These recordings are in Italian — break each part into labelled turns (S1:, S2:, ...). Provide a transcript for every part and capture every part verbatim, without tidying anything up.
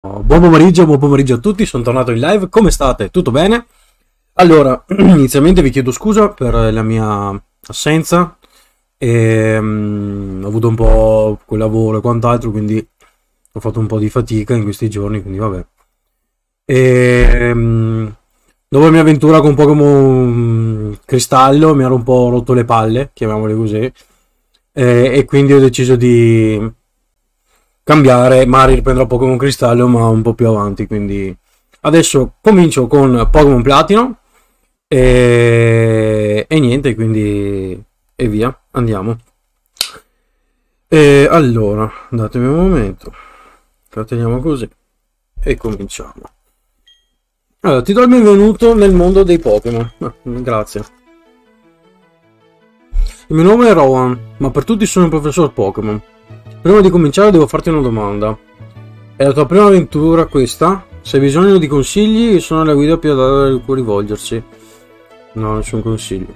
S1: Buon pomeriggio, buon pomeriggio a tutti, sono tornato in live, come state? Tutto bene? Allora, inizialmente vi chiedo scusa per la mia assenza, e, um, ho avuto un po' quel lavoro e quant'altro, quindi ho fatto un po' di fatica in questi giorni, quindi vabbè. E, um, dopo la mia avventura con Pokémon Cristallo mi ero un po' rotto le palle, chiamiamole così, e, e quindi ho deciso di cambiare, magari riprenderò Pokémon Cristallo ma un po' più avanti, quindi adesso comincio con Pokémon Platino e, e niente, quindi e via, andiamo. E allora, datemi un momento, la teniamo così e cominciamo. Allora, ti do il benvenuto nel mondo dei Pokémon. Ah, grazie. Il mio nome è Rowan, ma per tutti sono il professor Pokémon. Prima di cominciare devo farti una domanda. È la tua prima avventura questa? Se hai bisogno di consigli, sono la guida più adatta a cui rivolgersi. No, nessun consiglio.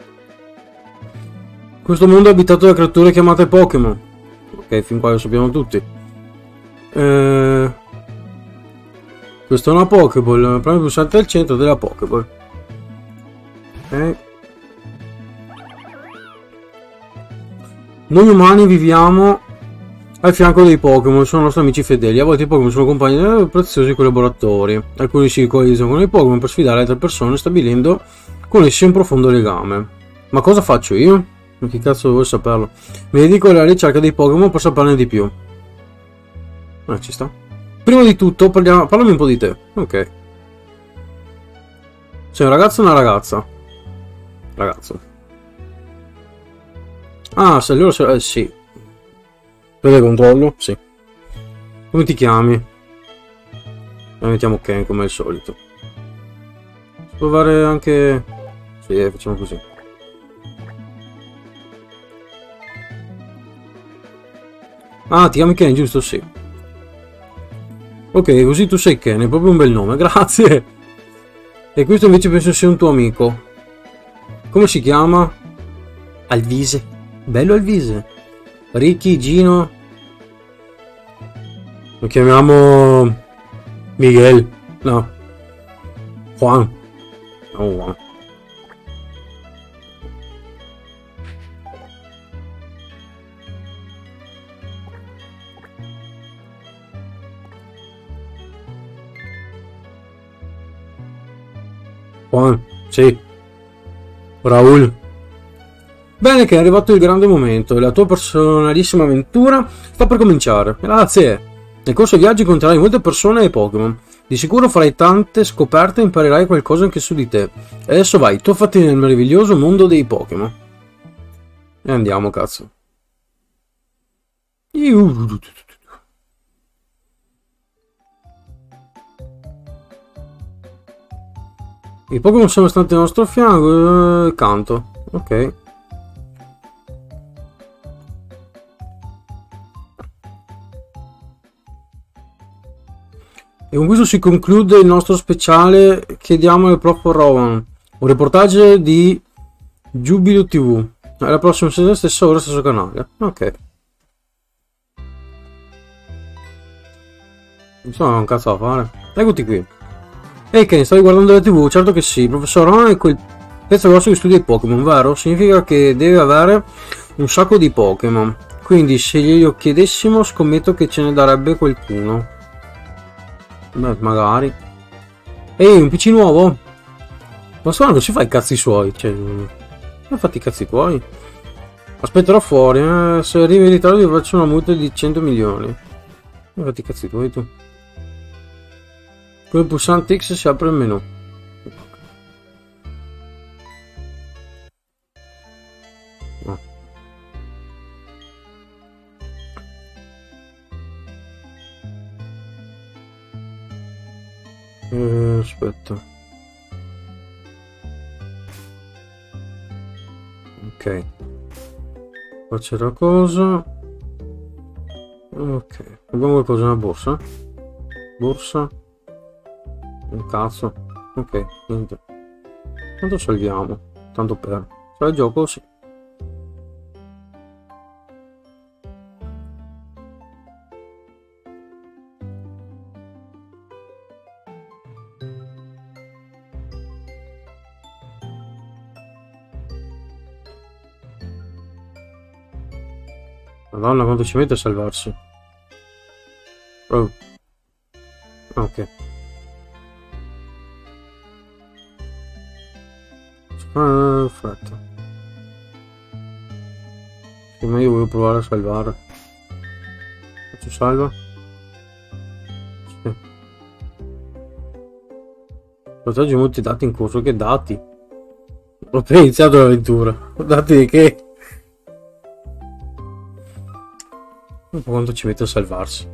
S1: Questo mondo è abitato da creature chiamate Pokémon. Ok, fin qua lo sappiamo tutti. Eh... Questa è una Pokéball. Premi il pulsante al centro della Pokéball. Ok. Noi umani viviamo al fianco dei Pokémon, sono nostri amici fedeli. A volte i Pokémon sono compagni di preziosi collaboratori. Alcuni si coalizzano con i Pokémon per sfidare altre persone, stabilendo con essi un profondo legame. Ma cosa faccio io? Ma che cazzo vuoi saperlo? Mi dedico alla ricerca dei Pokémon per saperne di più. Ah, ci sta. Prima di tutto, parliamo, parlami un po' di te. Ok. Sei un ragazzo o una ragazza? Ragazzo. Ah, se loro... Eh, sì. Vede controllo? Sì. Come ti chiami? La mettiamo Ken come al solito. Può fare anche... Sì, facciamo così. Ah, ti chiami Ken, giusto? Sì. Ok, così tu sei Ken, è proprio un bel nome, grazie. E questo invece penso sia un tuo amico. Come si chiama? Alvise. Bello Alvise. Ricky, Gino. Lo chiamiamo Miguel. No. Juan. No, Juan. Juan, sì. Raul. Bene, che è arrivato il grande momento. La tua personalissima avventura sta per cominciare. Grazie. Nel corso dei viaggi incontrerai molte persone e Pokémon. Di sicuro farai tante scoperte e imparerai qualcosa anche su di te. E adesso vai, tuffati nel meraviglioso mondo dei Pokémon. E andiamo, cazzo. I Pokémon sono stati al nostro fianco. Eh, canto. Ok. E con questo si conclude il nostro speciale. Chiediamo al prof Rowan un reportage di Giubilo T V. Alla prossima sera, stessa ora, stesso canale. Ok. Insomma, un cazzo da fare. Eccoti qui. Ehi Ken, stavi guardando la tivù? Certo che sì. Professor Rowan è quel pezzo grosso che studia i Pokémon, vero? Significa che deve avere un sacco di Pokémon. Quindi se glielo chiedessimo, scommetto che ce ne darebbe qualcuno. Beh, magari. Ehi, un P C nuovo? Ma solo non si fa i cazzi suoi, cioè... Non fatti i cazzi tuoi. Aspetterò fuori, eh. Se arrivi in ritardo ti faccio una multa di cento milioni. Non fatti i cazzi tuoi tu. Con il pulsante X si apre il menu. No. Eh, aspetta. Ok. Qua c'è la cosa. Ok. Abbiamo qualcosa nella borsa? Borsa. Un cazzo. Ok, niente. Tanto salviamo. Tanto per. C'è il gioco, sì. Madonna, quanto ci mette a salvarsi. Oh. Ok. Ah, fretta. Sì, ma io voglio provare a salvare. Faccio salva? Sì. Proteggi molti dati in corso. Che dati? Ho appena iniziato l'avventura. Dati di che? Un po' quanto ci mette a salvarsi.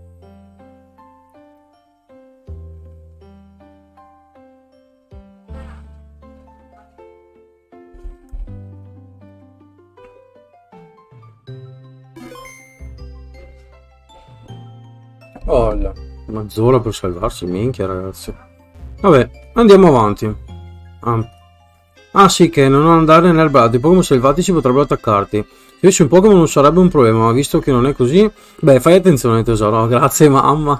S1: Oh, mezz'ora per salvarsi, minchia ragazzi. Vabbè, andiamo avanti. Ah, ah sì, che non andare nell'erbato, i Pokémon selvatici potrebbero attaccarti. Se avessi un Pokémon non sarebbe un problema, ma visto che non è così, beh, fai attenzione tesoro, grazie mamma.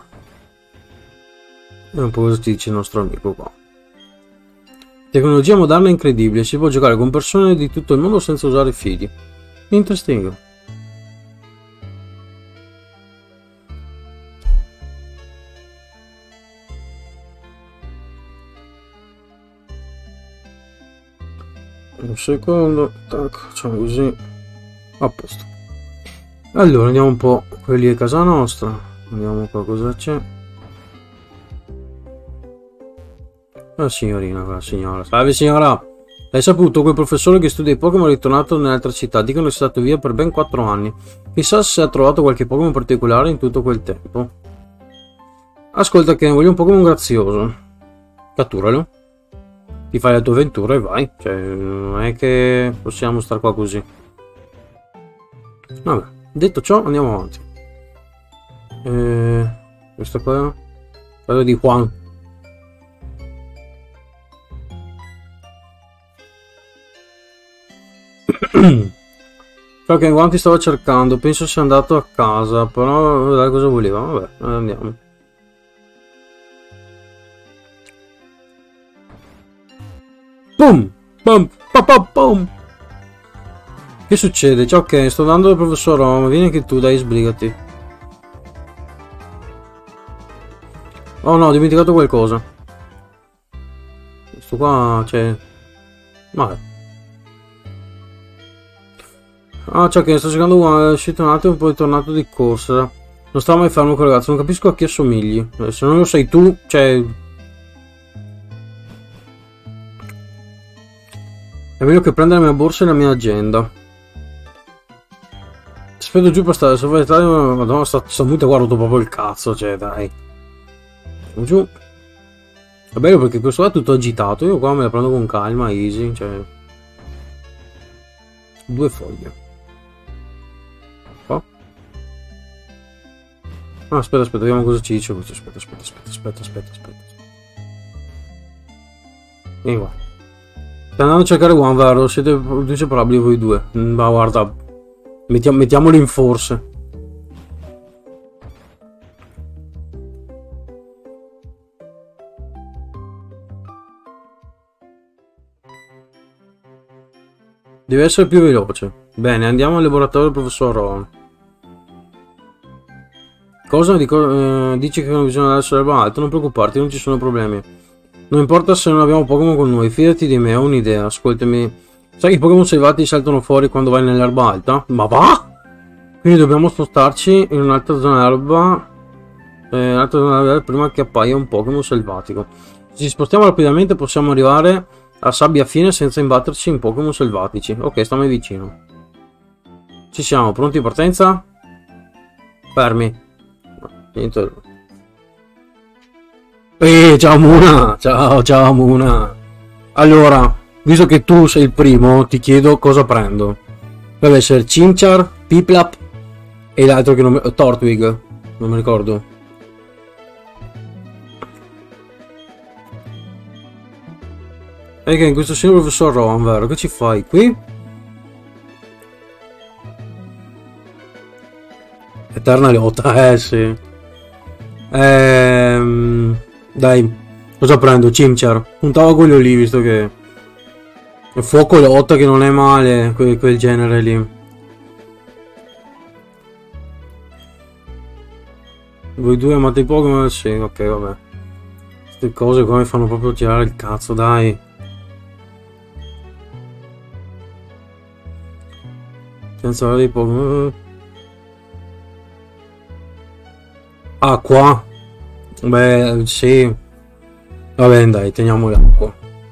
S1: E un po' cosa ti dice il nostro amico qua. Tecnologia moderna incredibile, si può giocare con persone di tutto il mondo senza usare fili. Interesting. Un secondo, tac, facciamo così, a posto. Allora andiamo un po' quelli a casa nostra, vediamo qua cosa c'è. La signorina, la signora, salve signora, hai saputo quel professore che studia i Pokémon è ritornato nell'altra città, dicono che è stato via per ben quattro anni, chissà se ha trovato qualche Pokémon particolare in tutto quel tempo. Ascolta che voglio un Pokémon grazioso, catturalo. Ti fai la tua avventura e vai, cioè non è che possiamo stare qua così. Vabbè, detto ciò andiamo avanti. Eh, questo qua quello di Juan. Ok, Juan ti stava cercando, penso sia andato a casa, però dai cosa voleva, vabbè, andiamo. Boom! Boom! Pom, pom. Che succede? Ciao, ok, sto andando dal professor Rom, vieni anche tu, dai, sbrigati. Oh no, ho dimenticato qualcosa. Questo qua, c'è... Vabbè. Ah, ciao, che sto cercando, è uscito un attimo e poi è tornato di corsa. Non stava mai fermo quel ragazzo, non capisco a chi assomigli. Se non lo sai tu, cioè... È meglio che prendere la mia borsa e la mia agenda. Aspetto giù per stare, se vuoi stare, madonna, sta, sta muta, guardo proprio il cazzo, cioè, dai. Giù. È bello perché questo qua è tutto agitato, io qua me la prendo con calma, easy, cioè... Due foglie. Qua. Ah, aspetta, aspetta, vediamo cosa ci dice questo, aspetta, aspetta, aspetta, aspetta, aspetta, aspetta. Vieni qua. Stai andando a cercare Juan, vero? Siete inseparabili voi due. Ma guarda, mettiam mettiamoli in forse. Deve essere più veloce. Bene, andiamo al laboratorio del professor Ron. Cosa? Dico, eh, dici che non bisogna andare sull'erba alta? Non preoccuparti, non ci sono problemi. Non importa se non abbiamo Pokémon con noi, fidati di me, ho un'idea, ascoltami. Sai che i Pokémon selvatici saltano fuori quando vai nell'erba alta? Ma va? Quindi dobbiamo spostarci in un'altra zona erba, eh, un'altra zona erba prima che appaia un Pokémon selvatico. Se ci spostiamo rapidamente possiamo arrivare a sabbia fine senza imbatterci in Pokémon selvatici. Ok, stiamo vicino. Ci siamo, pronti in partenza? Fermi. Niente. Ehi, ciao Muna! Ciao, ciao Muna! Allora, visto che tu sei il primo, ti chiedo cosa prendo. Deve essere Chimchar, Piplup e l'altro che non mi... Tortwig, non mi ricordo. E che in questo segno il professor Rowan, vero? Che ci fai qui? Eterna lotta, eh sì. Ehm... Dai, cosa prendo? Chimchar. Puntavo con gli olivi, visto che... Il fuoco lotta che non è male, quel, quel genere lì. Voi due amate i Pokémon? Sì, ok, vabbè. Queste cose qua mi fanno proprio tirare il cazzo, dai. Senza avere dei Pokémon. Ah, qua? Beh, sì. Vabbè, dai, teniamo l'acqua.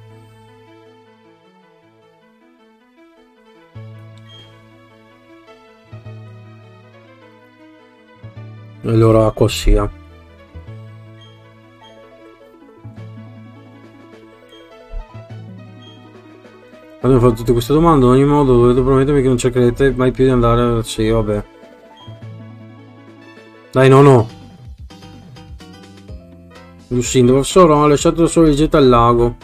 S1: Allora acqua sia. Abbiamo fatto tutte queste domande, in ogni modo dovete promettermi che non cercherete mai più di andare... Sì, vabbè. Dai, no, no. Lucindo, professore, ho lasciato da solo il jet al lago.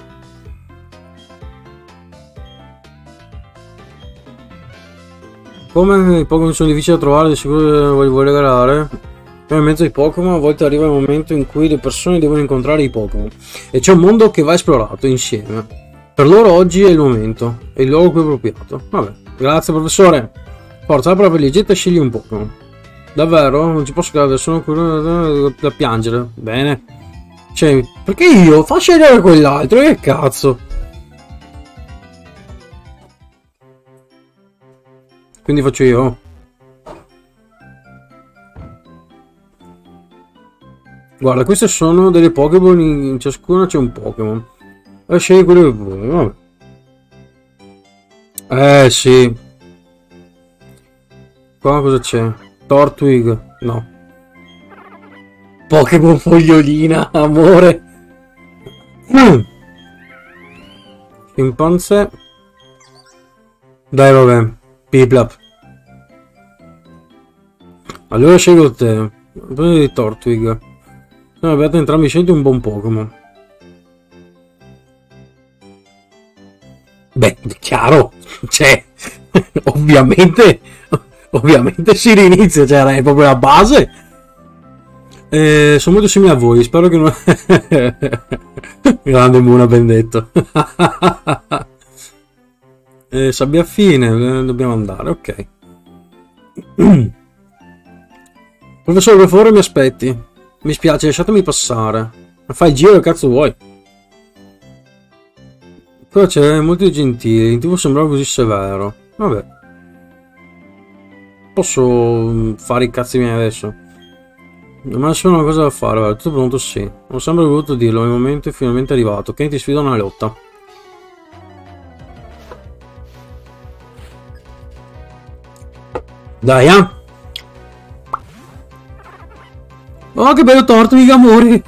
S1: Come i Pokémon sono difficili da trovare, di sicuro li vuoi regalare? In mezzo ai Pokémon a volte arriva il momento in cui le persone devono incontrare i Pokémon. E c'è un mondo che va esplorato insieme. Per loro oggi è il momento, è il luogo più appropriato. Vabbè, grazie professore. Forza, apra per l'Egitto e scegli un Pokémon. Davvero? Non ci posso credere, sono curioso da piangere. Bene. Cioè, perché io? Fa scegliere quell'altro, che cazzo? Quindi faccio io. Guarda, queste sono delle Pokéball, in ciascuna c'è un Pokémon. E scegli quello che vuoi, vabbè. Eh sì. Qua cosa c'è? Tortwig? No. Pokémon fogliolina, amore. Mm. Scimpanzé. Dai, vabbè. Piplup. Allora scelgo te. Prendi di Tortwig. No, abbiate entrambi scelti un buon Pokémon. Beh, chiaro. Cioè, ovviamente, ovviamente si rinizia, cioè è proprio la base. Eh, sono molto simili a voi, spero che non... Grande Muna, ben detto. eh, sabbia fine, eh, dobbiamo andare, ok. Professore, per favore mi aspetti. Mi spiace, lasciatemi passare. Fai il giro che cazzo vuoi. Però c'è molto gentile, in tv sembrava così severo. Vabbè. Posso fare i cazzi miei adesso? Ma c'è una cosa da fare, guarda, tutto pronto? Sì. Ho sempre voluto dirlo, il momento è finalmente arrivato. Che ti sfido a una lotta. Dai, eh! Oh, che bello torto, mica amori!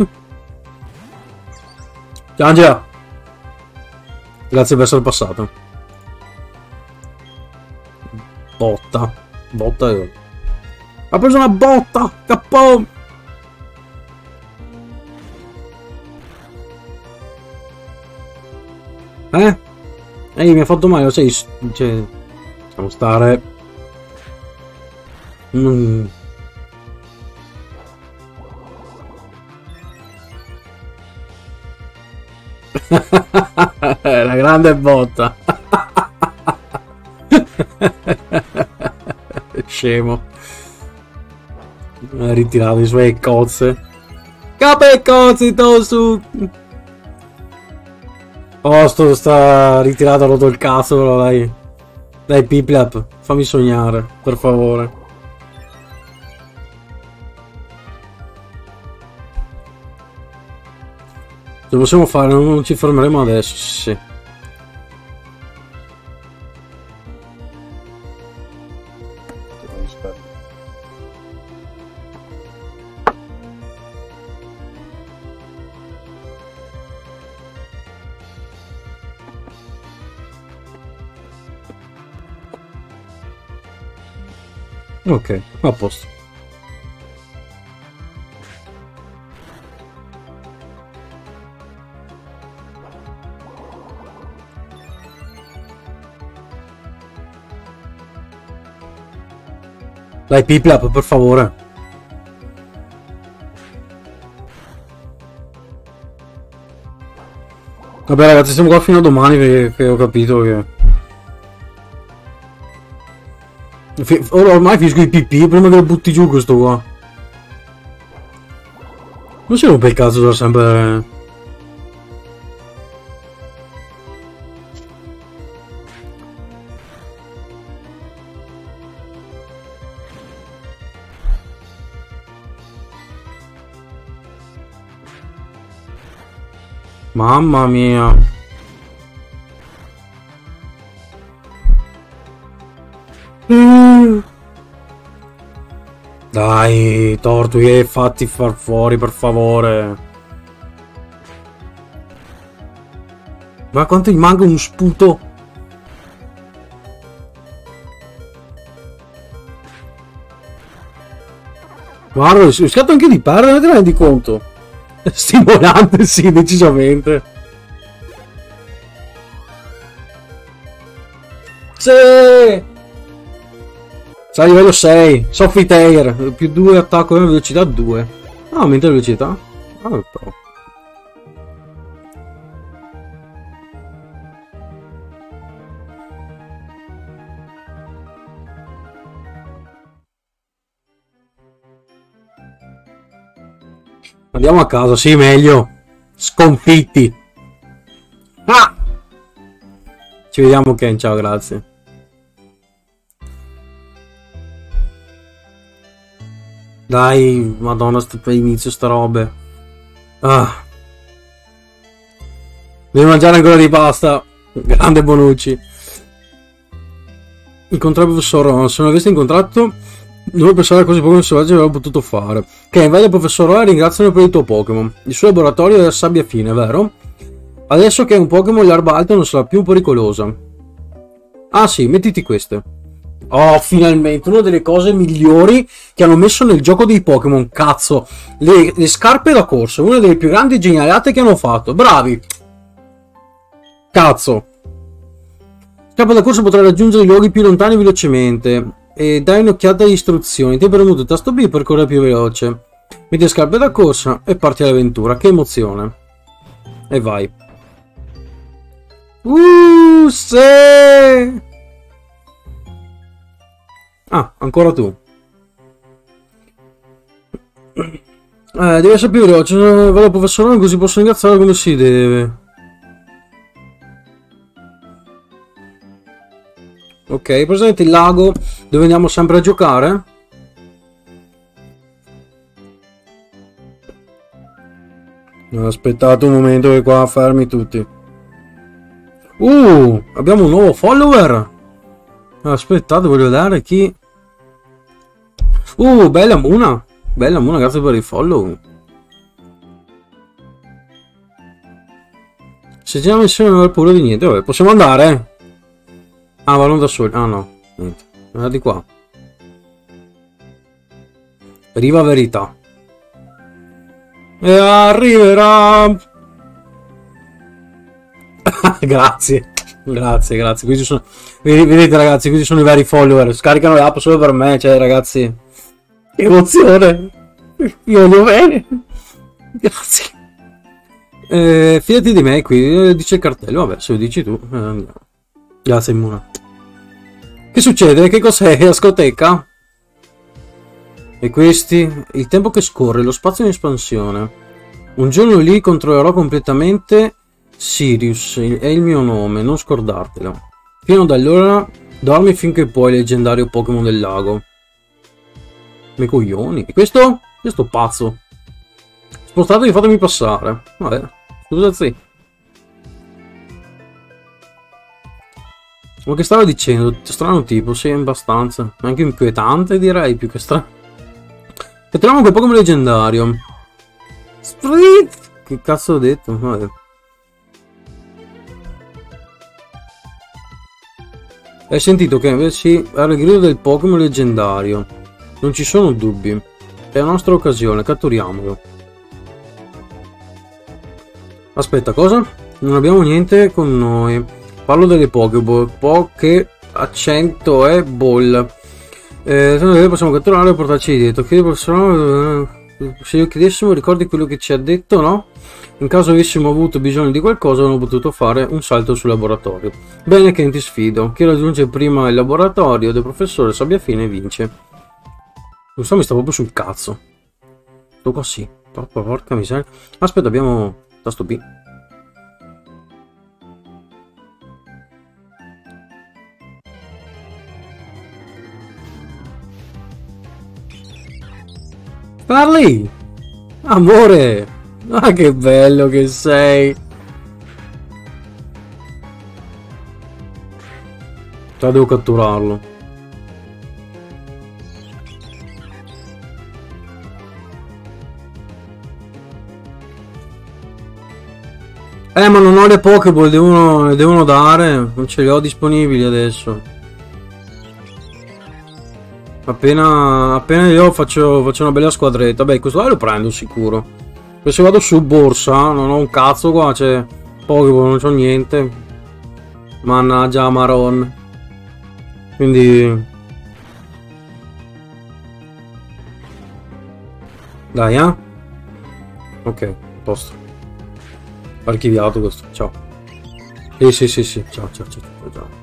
S1: Ciao, Angela! Grazie per essere passato. Botta. Botta io. Ha preso una botta! Cappò! Eh? Ehi, mi ha fatto male, lo sai? Cioè... Possiamo stare... Mm. La grande botta. Scemo. Ha ritirato i suoi cozze. Cape cozzi su. Oh, sto sta ritirato, ha rotto il cazzo, però dai. Dai, Piplup, fammi sognare, per favore. Ce lo possiamo fare, non ci fermeremo adesso, sì. Ok, a posto. Dai, Piplup, per favore. Vabbè ragazzi, siamo qua fino a domani che, che ho capito che... Ormai finisco i pipì prima che lo butti giù questo qua. Non si rompe il cazzo da sempre. Mamma mia. Mm. Dai, Tortughe, fatti far fuori, per favore. Ma quanto gli manca un sputo? Guarda, ho rischiato anche di perdere, te ne rendi conto? Stimolante, sì, decisamente. Sì! Sai, livello sei, Sophie Tair, più due attacco e velocità due. Ah, aumenta la velocità? Ah, però. Andiamo a casa, sì, meglio. Sconfitti. Ah! Ci vediamo, Ken, ciao, grazie. Dai, madonna, per inizio sta robe. Ah. Devi mangiare ancora di pasta. Grande Bonucci. Incontrare il professor Ron. Se non avessi incontrato, non pensare a cose Pokémon selvaggi avevo potuto fare. Che vai dal professor Ron e ringraziano per il tuo Pokémon. Il suo laboratorio è la sabbia fine, vero? Adesso che è un Pokémon, l'erba alta non sarà più pericolosa. Ah sì, mettiti queste. Oh, finalmente, una delle cose migliori che hanno messo nel gioco dei Pokémon, cazzo. Le, le scarpe da corsa, una delle più grandi genialate che hanno fatto. Bravi. Cazzo. Scarpe da corsa potrai raggiungere i luoghi più lontani velocemente. E dai un'occhiata alle istruzioni. Ti hai premuto il tasto B per correre più veloce. Metti le scarpe da corsa e parti all'avventura. Che emozione. E vai. Uh, sì. Ah, ancora tu. Eh, devi essere più veloce. Vado al professore così posso ringraziare come si deve. Ok, presente il lago dove andiamo sempre a giocare? Aspettate un momento che qua fermi tutti. Uh, abbiamo un nuovo follower. Aspettate, voglio vedere chi. Uh, bella Muna. Bella Muna, grazie per il follow. Se giriamo insieme non aver paura di niente. Vabbè, possiamo andare? Ah, vanno da soli. Ah no, niente. Guarda di qua. Riva verità. E arriverà. Grazie. Grazie, grazie. Questi sono. Vedete ragazzi, questi sono i veri follower. Scaricano l'app solo per me, cioè ragazzi. Che emozione. Io voglio bene. Grazie. Eh, fidati di me qui, dice il cartello. Vabbè, se lo dici tu. Eh, andiamo. Grazie Muna. Che succede? Che cos'è? Ascoteca? E questi? Il tempo che scorre, lo spazio in espansione. Un giorno lì controllerò completamente Sirius, è il mio nome, non scordartelo. Fino ad allora dormi finché puoi, leggendario Pokémon del lago. Me coglioni. E questo? Questo pazzo. Spostatevi, fatemi passare. Vabbè, scusa sì. Ma che stava dicendo? Strano tipo, sì, abbastanza. Anche inquietante direi, più che strano. E troviamo quel Pokémon leggendario. Sprit! Che cazzo ho detto? Vabbè. Hai sentito che sì, era il grido del Pokémon leggendario. Non ci sono dubbi. È la nostra occasione, catturiamolo. Aspetta, cosa? Non abbiamo niente con noi. Parlo delle Pokéball. Poké accento e ball. Eh, possiamo catturare e portarci dietro. Chiedi professore. Se io chiedessimo, ricordi quello che ci ha detto, no? In caso avessimo avuto bisogno di qualcosa, avremmo potuto fare un salto sul laboratorio. Bene, che ti sfido. Chi raggiunge prima il laboratorio del professore Sabbiafine vince. Non so, mi sta proprio sul cazzo. Sto qua sì. Troppa porca miseria. Aspetta, abbiamo tasto B. Charlie! Amore! Ah, che bello che sei! Già devo catturarlo. Eh, ma non ho le Pokéball, devono, le devono dare. Non ce le ho disponibili adesso. Appena, appena io faccio, faccio una bella squadretta. Beh, questo lo prendo sicuro. Poi se vado su borsa, non ho un cazzo qua, c'è Pokéball, non c'ho niente. Mannaggia Maron. Quindi... Dai, eh? Ok, posto. Archiviato questo, ciao. Sì, sì, sì, sì, ciao, ciao, ciao, ciao, ciao.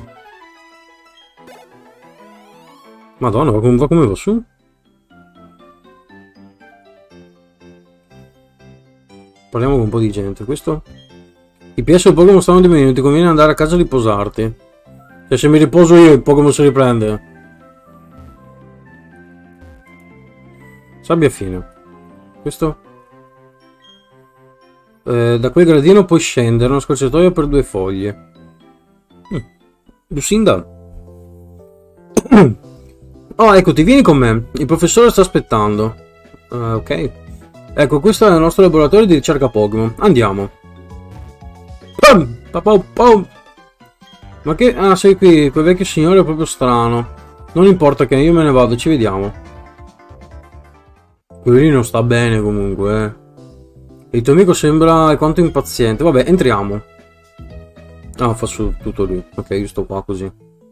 S1: Madonna, va come va, come va su? Parliamo con un po' di gente. Questo? I P S del Pokémon stanno diminuendo, ti conviene andare a casa a riposarti. Cioè, se mi riposo io, il Pokémon si riprende. Sabbia fine. Questo? Eh, da quel gradino puoi scendere una scorciatoia per due foglie. Mm. Lucinda. Oh, eccoti, vieni con me. Il professore sta aspettando. Uh, ok. Ecco, questo è il nostro laboratorio di ricerca Pokémon. Andiamo. Pum! Papau, pum! Ma che... Ah, sei qui. Quel vecchio signore è proprio strano. Non importa che io me ne vado, ci vediamo. Quello lì non sta bene comunque, eh. Il tuo amico sembra alquanto impaziente. Vabbè, entriamo. Ah, faccio tutto lì. Ok, io sto qua così.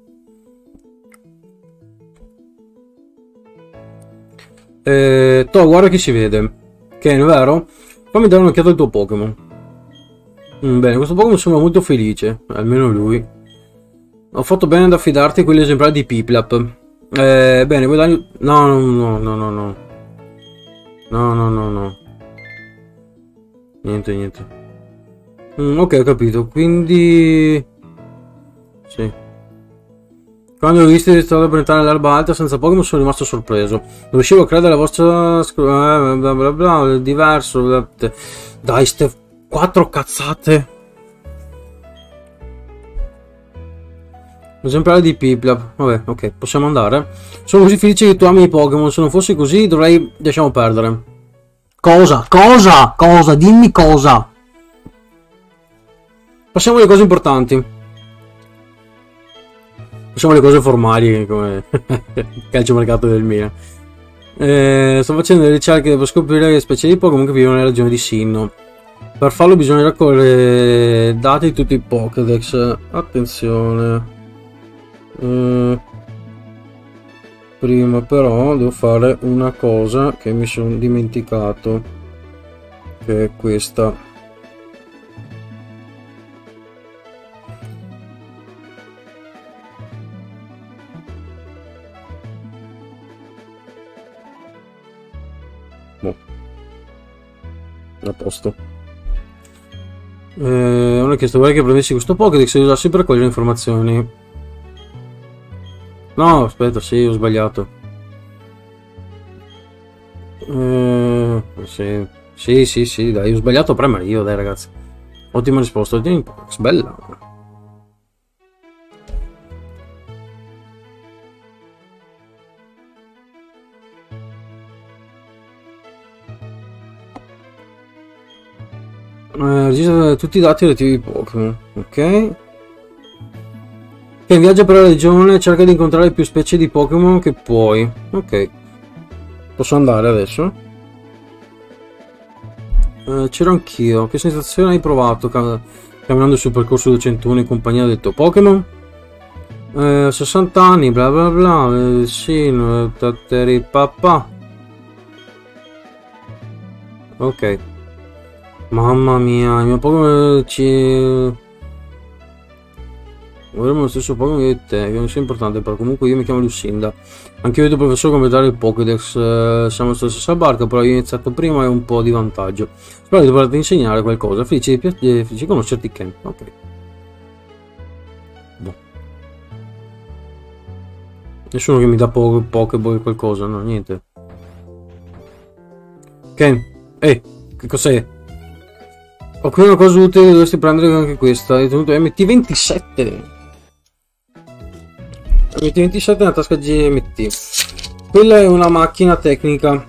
S1: Eh, to, guarda chi si vede. Ken, vero? Fammi dare un'occhiata al tuo Pokémon. Mm, bene, questo Pokémon sembra molto felice. Almeno lui. Ho fatto bene ad affidarti a quegli esemplari di Piplup. Eh, bene, vuoi dargli... No, no, no, no, no, no. No, no, no, no. Niente, niente. Mm, ok, ho capito. Quindi... Sì. Quando ho visto di stare per entrare nell'erba alta senza Pokémon sono rimasto sorpreso. Non riuscivo a credere alla vostra... Bla bla bla bla, diverso. Dai, ste quattro cazzate. Esemplare di Piplup. Vabbè, ok, possiamo andare. Sono così felice che tu ami i Pokémon. Se non fossi così dovrei... Lasciamo perdere. Cosa? Cosa? Cosa? Dimmi cosa. Passiamo alle cose importanti. Passiamo alle cose formali come calciomercato del Milan. Eh, sto facendo delle ricerche per scoprire le specie di Pokémon che vivono nella regione di Sinnoh. Per farlo bisogna raccogliere dati di tutti i Pokédex. Attenzione. Eh, prima però devo fare una cosa che mi sono dimenticato, che è questa. Boh. A posto. Eh, non ho chiesto, vorrei che prendessi questo Pokédex e usassi per raccogliere informazioni. No, aspetta, sì, ho sbagliato. Eh, sì. Sì, sì, sì, dai, ho sbagliato a premere io, dai ragazzi. Ottima risposta, ottima Pokédex, bella. Eh, registra tutti i dati relativi ai Pokémon, ok. Che in viaggio per la regione cerca di incontrare più specie di Pokémon che puoi. Ok. Posso andare adesso? Eh, c'ero anch'io. Che sensazione hai provato cam camminando sul percorso duecentuno in compagnia del tuo Pokémon? Eh, sessanta anni, bla bla bla. Eh, sì, no, tatteri papà. Ok. Mamma mia, il mio Pokémon ci... Avremo lo stesso Pokémon di te, che non sia importante, però comunque io mi chiamo Lucinda. Anche io e il professore completare il Pokédex, eh, siamo sulla stessa barca, però io ho iniziato prima e ho un po' di vantaggio. Spero di poterti insegnare qualcosa. Felice di, pi- felice di conoscerti, Ken. Ok. Boh. Nessuno che mi dà po Pokéball qualcosa, no, niente. Ken, ehi, che cos'è? Ho qui una cosa utile, dovresti prendere anche questa. Hai tenuto M T ventisette. M T ventisette nella tasca G M T. Quella è una macchina tecnica.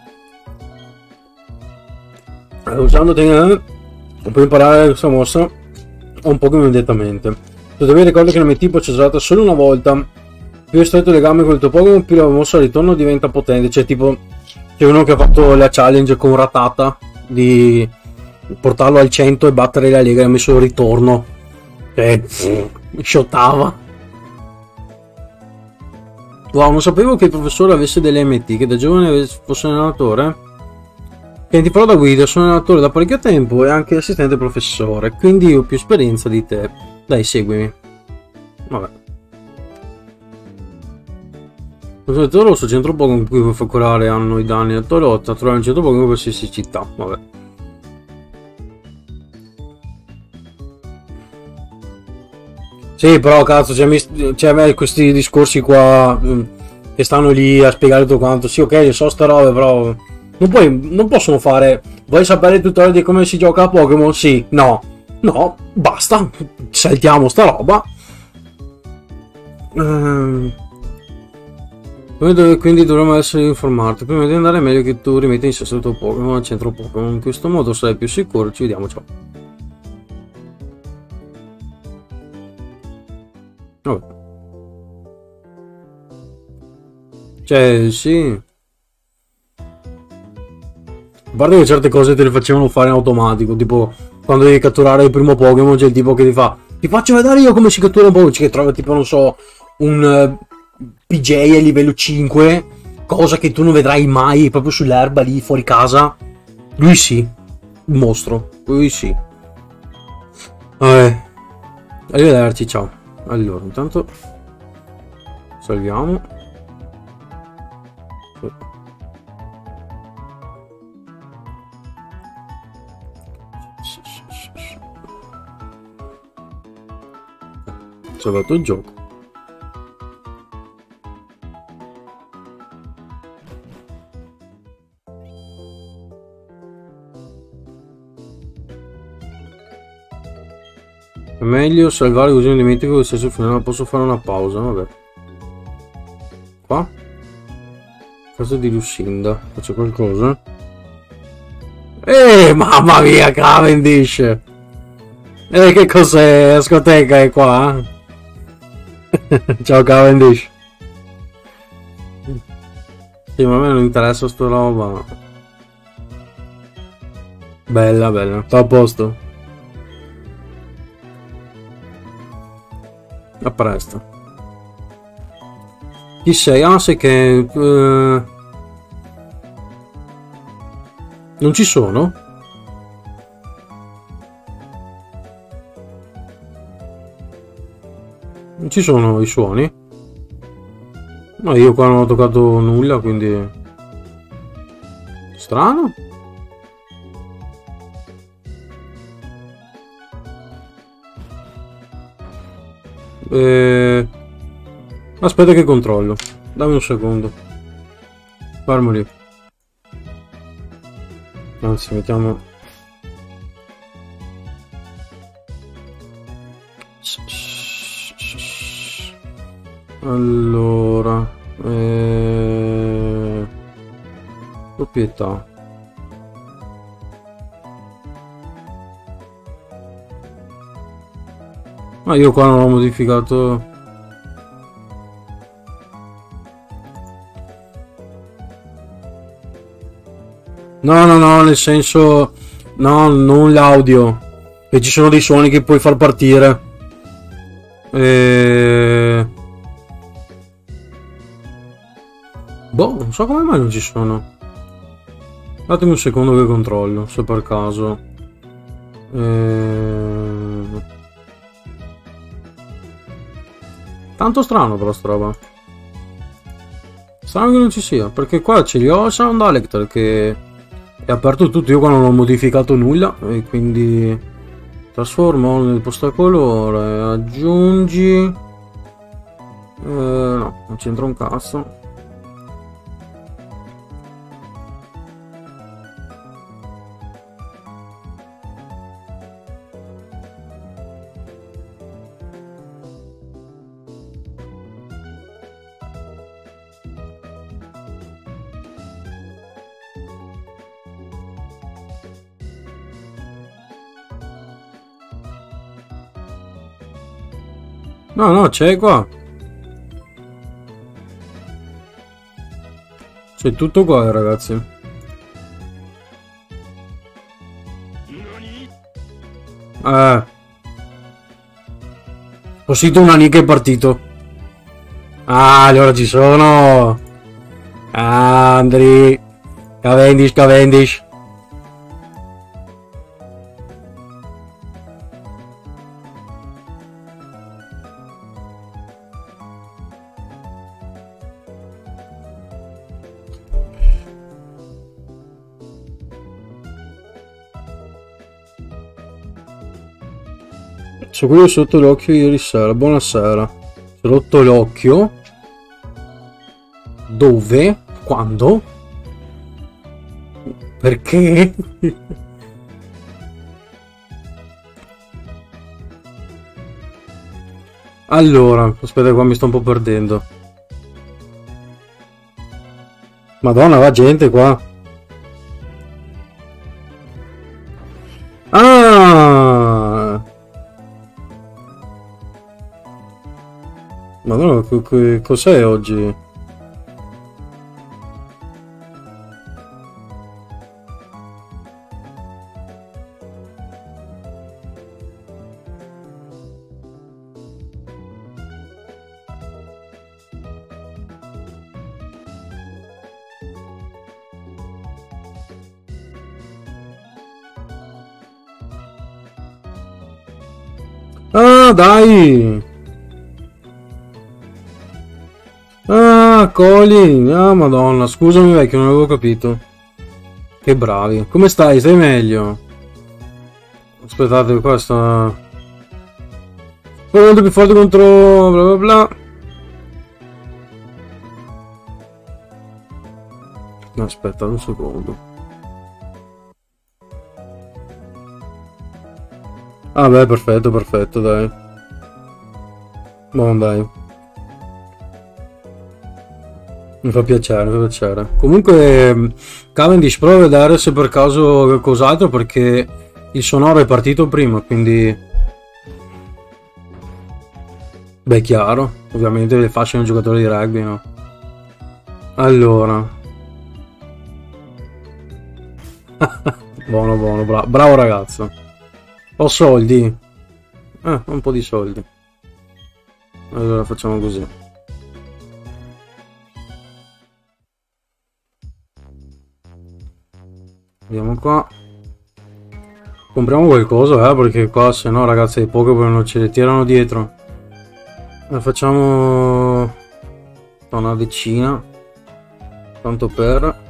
S1: Usando te puoi imparare questa mossa un po' immediatamente. Tuttavia ricorda che l'M T può essere usata solo una volta. Più è stretto il legame con il tuo Pokémon, più la mossa al ritorno diventa potente. Cioè tipo c'è uno che ha fatto la challenge con Ratata di portarlo al cento e battere la Lega e ha messo il ritorno. Cioè mi shottava. Wow, non sapevo che il professore avesse delle M T, che da giovane fosse un allenatore. Che ti farò da guida, sono allenatore da parecchio tempo e anche assistente professore, quindi ho più esperienza di te. Dai, seguimi. Vabbè. Il tuo rosso centro Pokémon con cui puoi curare hanno i danni a tua lotta, trovare un centro Pokémon per qualsiasi città. Vabbè. Sì, però cazzo, c'è questi discorsi qua che stanno lì a spiegare tutto quanto. Sì, ok, so sta roba, però non, puoi, non possono fare. Vuoi sapere il tutorial di come si gioca a Pokémon? Sì, no, no, basta, saltiamo sta roba. Ehm, quindi dovremmo essere informati. Prima di andare è meglio che tu rimetti in sesto il tuo Pokémon al centro Pokémon. In questo modo sarai più sicuro. Ci vediamo, ciao. Oh. Cioè, sì. A parte che certe cose te le facevano fare in automatico, tipo quando devi catturare il primo Pokémon c'è il tipo che ti fa ti faccio vedere io come si cattura un Pokémon, che trova tipo, non so, un uh, P J a livello cinque, cosa che tu non vedrai mai proprio sull'erba lì fuori casa. Lui sì, un mostro, lui sì. Vabbè, arrivederci, ciao. Allora, intanto salviamo. Salvato il gioco. È meglio salvare così non dimentico che stesso finale. Posso fare una pausa, vabbè. Qua casa di Lucinda, faccio qualcosa. Eh, mamma mia, Cavendish. Eh, che cos'è? La scoteca è qua? Ciao Cavendish. Sì, ma a me non interessa sta roba. Bella, bella. Sta a posto. A presto. Chi sei? Ah, sei che... Uh... Non ci sono? Non ci sono i suoni? No, io qua non ho toccato nulla, quindi... Strano? Eh... Aspetta che controllo. Dammi un secondo. Fermo lì. Anzi, mettiamo... Allora... Eh... Proprietà. Ma io qua non ho modificato... No, no, no, nel senso... No, non l'audio. E ci sono dei suoni che puoi far partire. E... Boh, non so come mai non ci sono. Datemi un secondo che controllo, se per caso. E... Tanto strano però sta roba. Strano che non ci sia, perché qua ce li ho Sound Electro che è aperto tutto, io qua non ho modificato nulla e quindi trasformo nel posto colore, aggiungi, eh, no, non c'entra un cazzo. No, no, c'è qua. C'è tutto qua, ragazzi. Eh. Ho sentito una nick è partito. Ah, allora ci sono. Ah, Andri. Cavendish, Cavendish. C'ho quello sotto l'occhio ieri sera, buonasera. C'ho rotto l'occhio. Dove? Quando? Perché? Allora, aspetta qua mi sto un po' perdendo. Madonna, va gente qua. Ah! Madonna, cos'è oggi? Ah, dai! Ah, Colin! Ah, madonna, scusami vecchio, non avevo capito. Che bravi. Come stai? Stai meglio? Aspettate, qua sta... Molto più forte contro... bla bla bla. No, aspetta un secondo. Ah beh, perfetto, perfetto, dai. Buon dai. Mi fa piacere, mi fa piacere. Comunque, Cavendish prova a vedere se per caso qualcos'altro perché il sonoro è partito prima, quindi... Beh, chiaro. Ovviamente le fasce un giocatore di rugby, no? Allora. Buono, buono, bravo, bravo ragazzo. Ho soldi. Eh, un po' di soldi. Allora facciamo così. Andiamo qua. Compriamo qualcosa, eh, perché qua se no ragazzi i Pokémon non ce le tirano dietro. Ne facciamo una decina. Tanto per...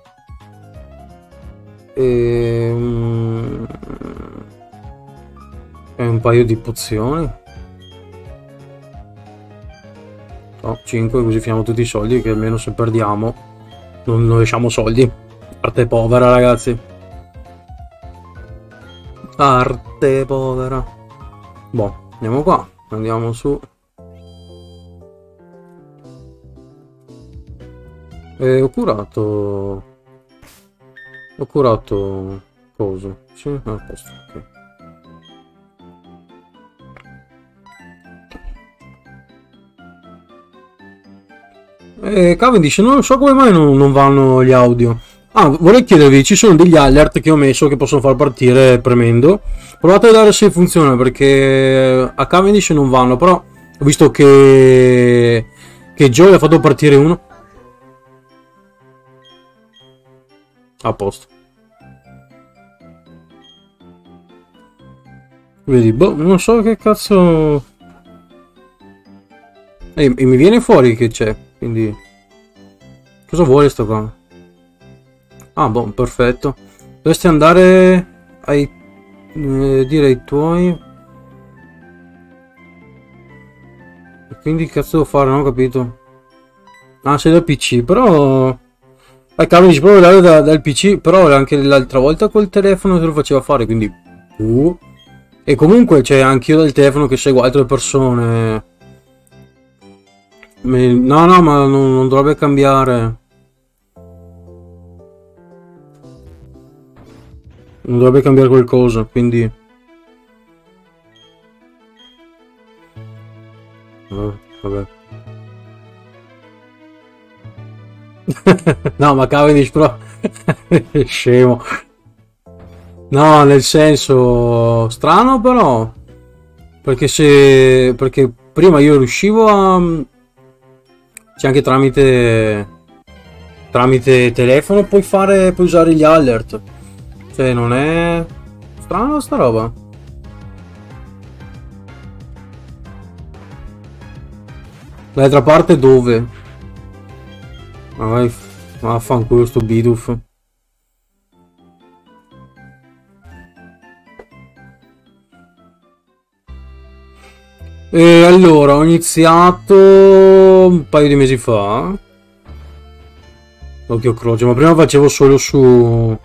S1: E... Um... e un paio di pozioni. No, cinque, così finiamo tutti i soldi, che almeno se perdiamo non, non lasciamo soldi. Arte povera, ragazzi. Arte povera. Boh, andiamo qua. Andiamo su. E ho curato... Ho curato... Cosa? Sì, a posto, ok. Eh, Cavendish, non so come mai non, non vanno gli audio. Ah, vorrei chiedervi, ci sono degli alert che ho messo che possono far partire premendo. Provate a vedere se funziona perché a Cavendish non vanno, però ho visto che che Joy ha fatto partire uno. A posto. Vedi, boh, non so che cazzo... E, e mi viene fuori che c'è, quindi... Cosa vuole sto qua? Ah, boh, perfetto. Dovresti andare ai... Eh, dire ai tuoi... E quindi che cazzo devo fare? Non ho capito. Ah, sei dal P C, però... Ah, cavolo, dici proprio dare da- dal P C, però anche l'altra volta col telefono te lo faceva fare, quindi... Uh. E comunque c'è anch'io dal telefono che seguo altre persone. Mi- No, no, ma non, non dovrebbe cambiare. Non dovrebbe cambiare qualcosa, quindi... Oh, vabbè. No, ma Cavendish però... è scemo. No, nel senso... Strano però. Perché se... Perché prima io riuscivo a... C'è anche tramite... Tramite telefono puoi fare... Puoi usare gli alert. Cioè, non è... Strano sta roba. D'altra parte dove? Ma vai... Vaffanculo sto Bidoof. E allora, ho iniziato un paio di mesi fa. Occhio croce, ma prima facevo solo su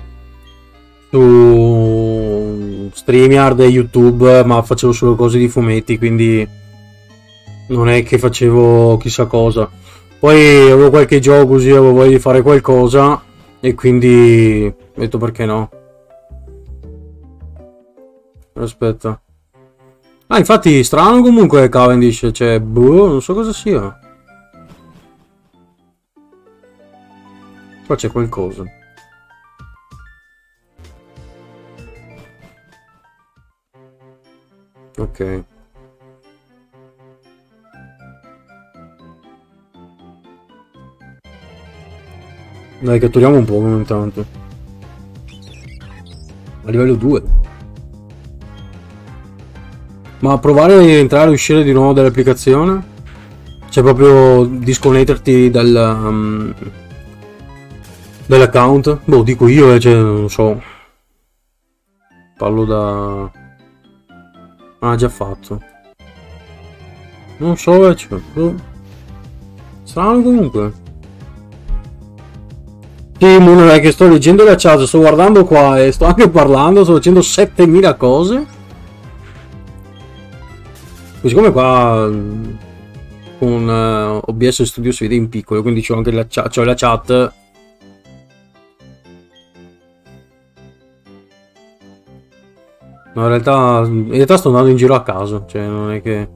S1: su StreamYard e YouTube, ma facevo solo cose di fumetti, quindi non è che facevo chissà cosa. Poi avevo qualche gioco così, avevo voglia di fare qualcosa e quindi ho detto perché no. Aspetta. Ah, infatti strano comunque Cavendish, cioè, boh, non so cosa sia. Qua c'è qualcosa. Ok. Dai, catturiamo un po' intanto. A livello due. Ma provare a entrare e uscire di nuovo dall'applicazione? Cioè proprio disconnetterti dal... Um, dall'account? Boh, dico io, eh, cioè, non so. Parlo da... Ah, già fatto. Non so, eh, cioè, boh. Strano comunque. Sì, non è che sto leggendo la chat, sto guardando qua e sto anche parlando, sto facendo settemila cose. Siccome qua mm, con uh, O B S Studio si vede in piccolo, quindi c'ho anche la chat, c'ho la chat. No, in realtà, in realtà sto andando in giro a caso, cioè non è che...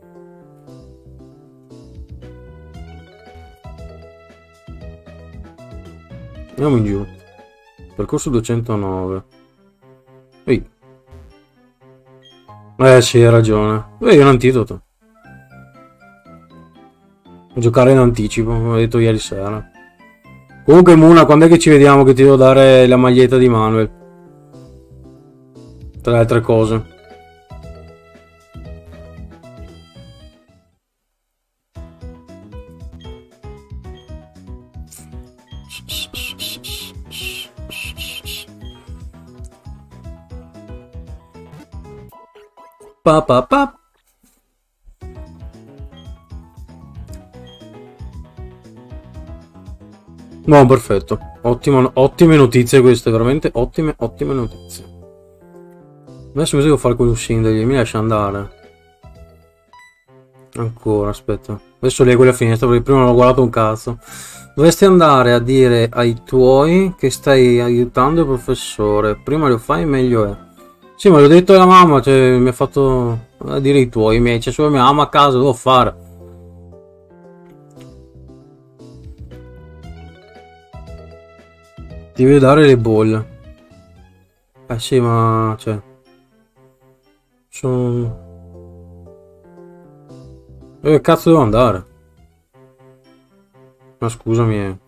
S1: Andiamo in giù. Percorso duecentonove. Ehi. Eh sì, hai ragione. Ehi, è un antidoto. Giocare in anticipo, come ho detto ieri sera. Comunque Muna, quando è che ci vediamo che ti devo dare la maglietta di Manuel? Tra le altre cose. Pa pa pa. No, perfetto. Ottimo, ottime notizie queste, veramente ottime, ottime notizie. Adesso cosa devo fare con un sindaco? Mi lascia andare. Ancora, aspetta. Adesso leggo la finestra perché prima non ho guardato un cazzo. Dovresti andare a dire ai tuoi che stai aiutando il professore. Prima lo fai, meglio è. Sì, ma l'ho detto alla mamma, cioè mi ha fatto a dire i tuoi, i miei. C'è solo mia mamma a casa, devo fare. Ti devi dare le bolle. Eh sì, ma... cioè... Sono... Dove cazzo devo andare? Ma scusami, eh.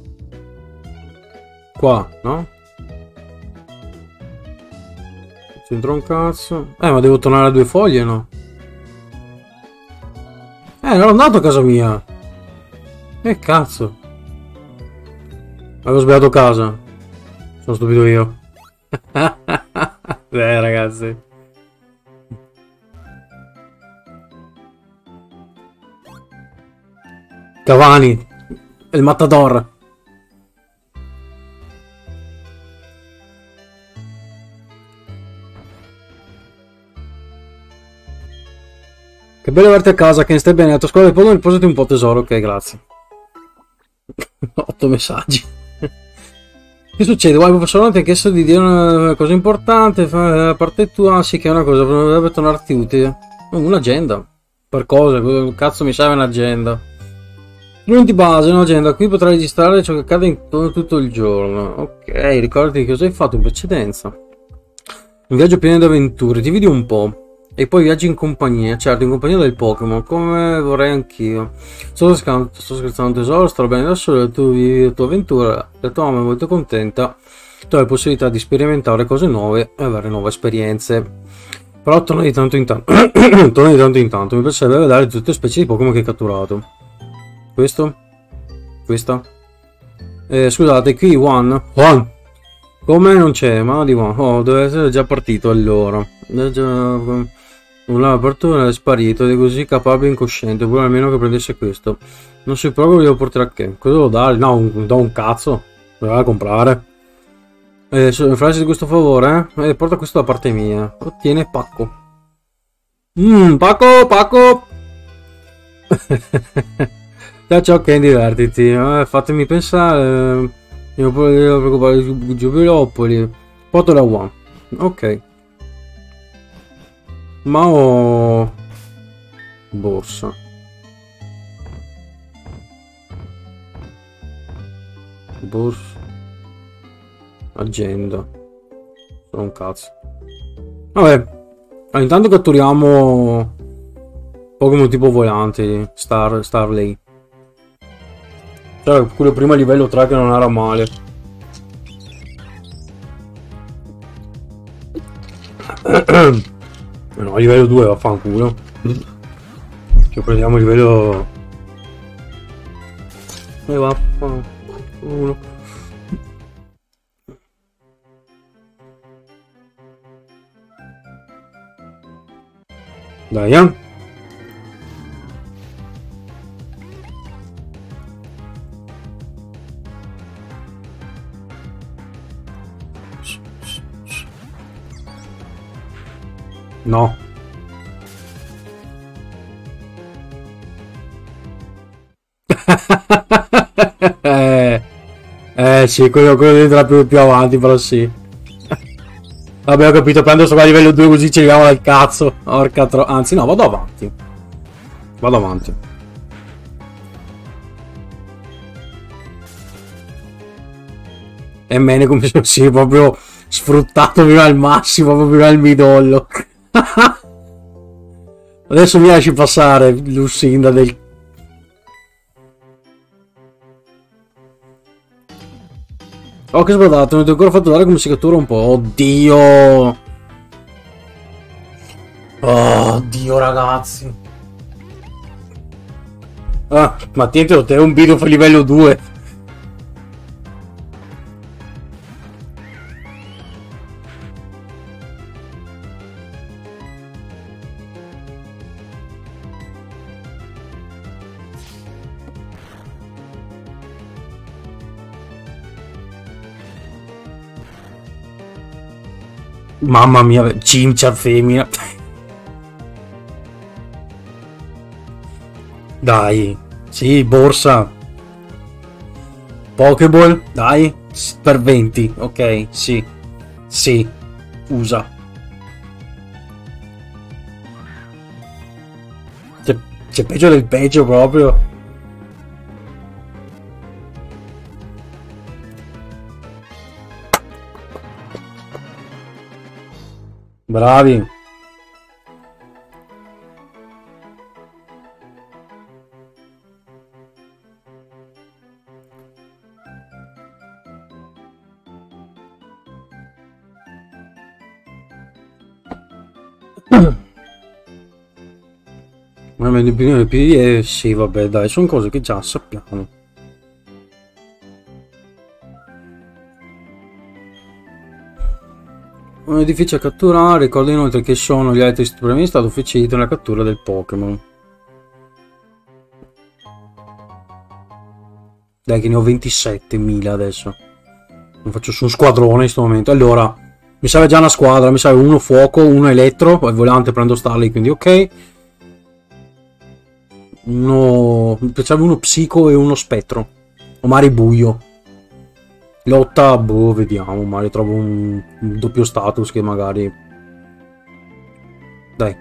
S1: Qua, no? c'entra un cazzo. Eh, ma devo tornare a due foglie, no? Eh, non ero andato a casa mia. Che cazzo? Avevo sbagliato casa. Sono stupido io. Eh, ragazzi. Cavani. Il Matador. Che bello averti a casa, che stai bene. La tua scuola di Pokémon, riposati un po' tesoro. Ok, grazie. Otto messaggi. Che succede? Guarda, il professore non ti ha chiesto di dire una cosa importante. A parte tua, sì che è una cosa, dovrebbe tornarti utile. Un'agenda. Per cosa? Cazzo mi serve un'agenda. Strumenti base, un'agenda. Qui potrai registrare ciò che accade intorno tutto il giorno. Ok, ricordati cosa hai fatto in precedenza. Un viaggio pieno di avventure. Ti vedi un po'. E poi viaggi in compagnia, certo, in compagnia del Pokémon, come vorrei anch'io. Sto scherzando, sto scherzando tesoro, starò bene da solo, tu vivi la tua avventura, la tua mamma è molto contenta, tu hai la possibilità di sperimentare cose nuove e avere nuove esperienze. Però torna di tanto in tanto, torna di tanto in tanto, mi piacerebbe vedere tutte le specie di Pokémon che hai catturato. Questo? Questa? Eh, scusate, qui One. One! Come non c'è? Ma di One. Oh, deve essere già partito allora. È già... L'apertura è sparito ed è così capabile e incosciente, vuole almeno che prendesse questo. Non so proprio devo portare a che. Cosa devo dare? No, un, do un cazzo. Me la comprare. Eh, frase di questo favore, eh? eh? Porta questo da parte mia. Ottiene pacco. Mmm, pacco, pacco! Ciao ciao Ken, divertiti. Eh, fatemi pensare. Io devo preoccupare di Giubilopoli. Porto da One. Ok. Ma ho... borsa. Borsa. Agenda. Sono un cazzo. Vabbè. Allora, intanto catturiamo Pokémon tipo volanti. Star, Starley. Cioè, quello prima livello tre che non era male. No, livello due vaffanculo. Ci prendiamo il livello... E vaffanculo. Dai, eh. No. eh, eh sì, quello, quello diventerà più, più avanti, però sì. Vabbè, ho capito, prendo sopra livello due così ci arriviamo dal cazzo. Orca tro... Anzi no, vado avanti. Vado avanti. E bene come se sì, proprio sfruttato fino al massimo, proprio al midollo. Adesso mi lasci passare, Lucinda del... Oh, che sbadato, non ti ho ancora fatto dare come si cattura un po'. Oddio! Oddio, ragazzi. Ah, ma tientelo te, un video per livello due. Mamma mia, cincia femmina. Dai, sì, borsa. Pokéball, dai, per venti, ok, sì, sì, usa. C'è, c'è peggio del peggio proprio. Bravi. Ma le opinioni P D E, sì, vabbè, dai, sono cose che già sappiamo. Un edificio a catturare, ricorda inoltre che sono gli altri premi stato ufficiali nella cattura del Pokémon. Dai che ne ho ventisettemila adesso. Non faccio su un squadrone in questo momento. Allora, mi serve già una squadra, mi serve uno fuoco, uno elettro, poi volante prendo Starly, quindi ok. Uno... mi serve uno psico e uno spettro. O magari buio. Lotta, boh, vediamo, magari trovo un, un doppio status che magari... Dai.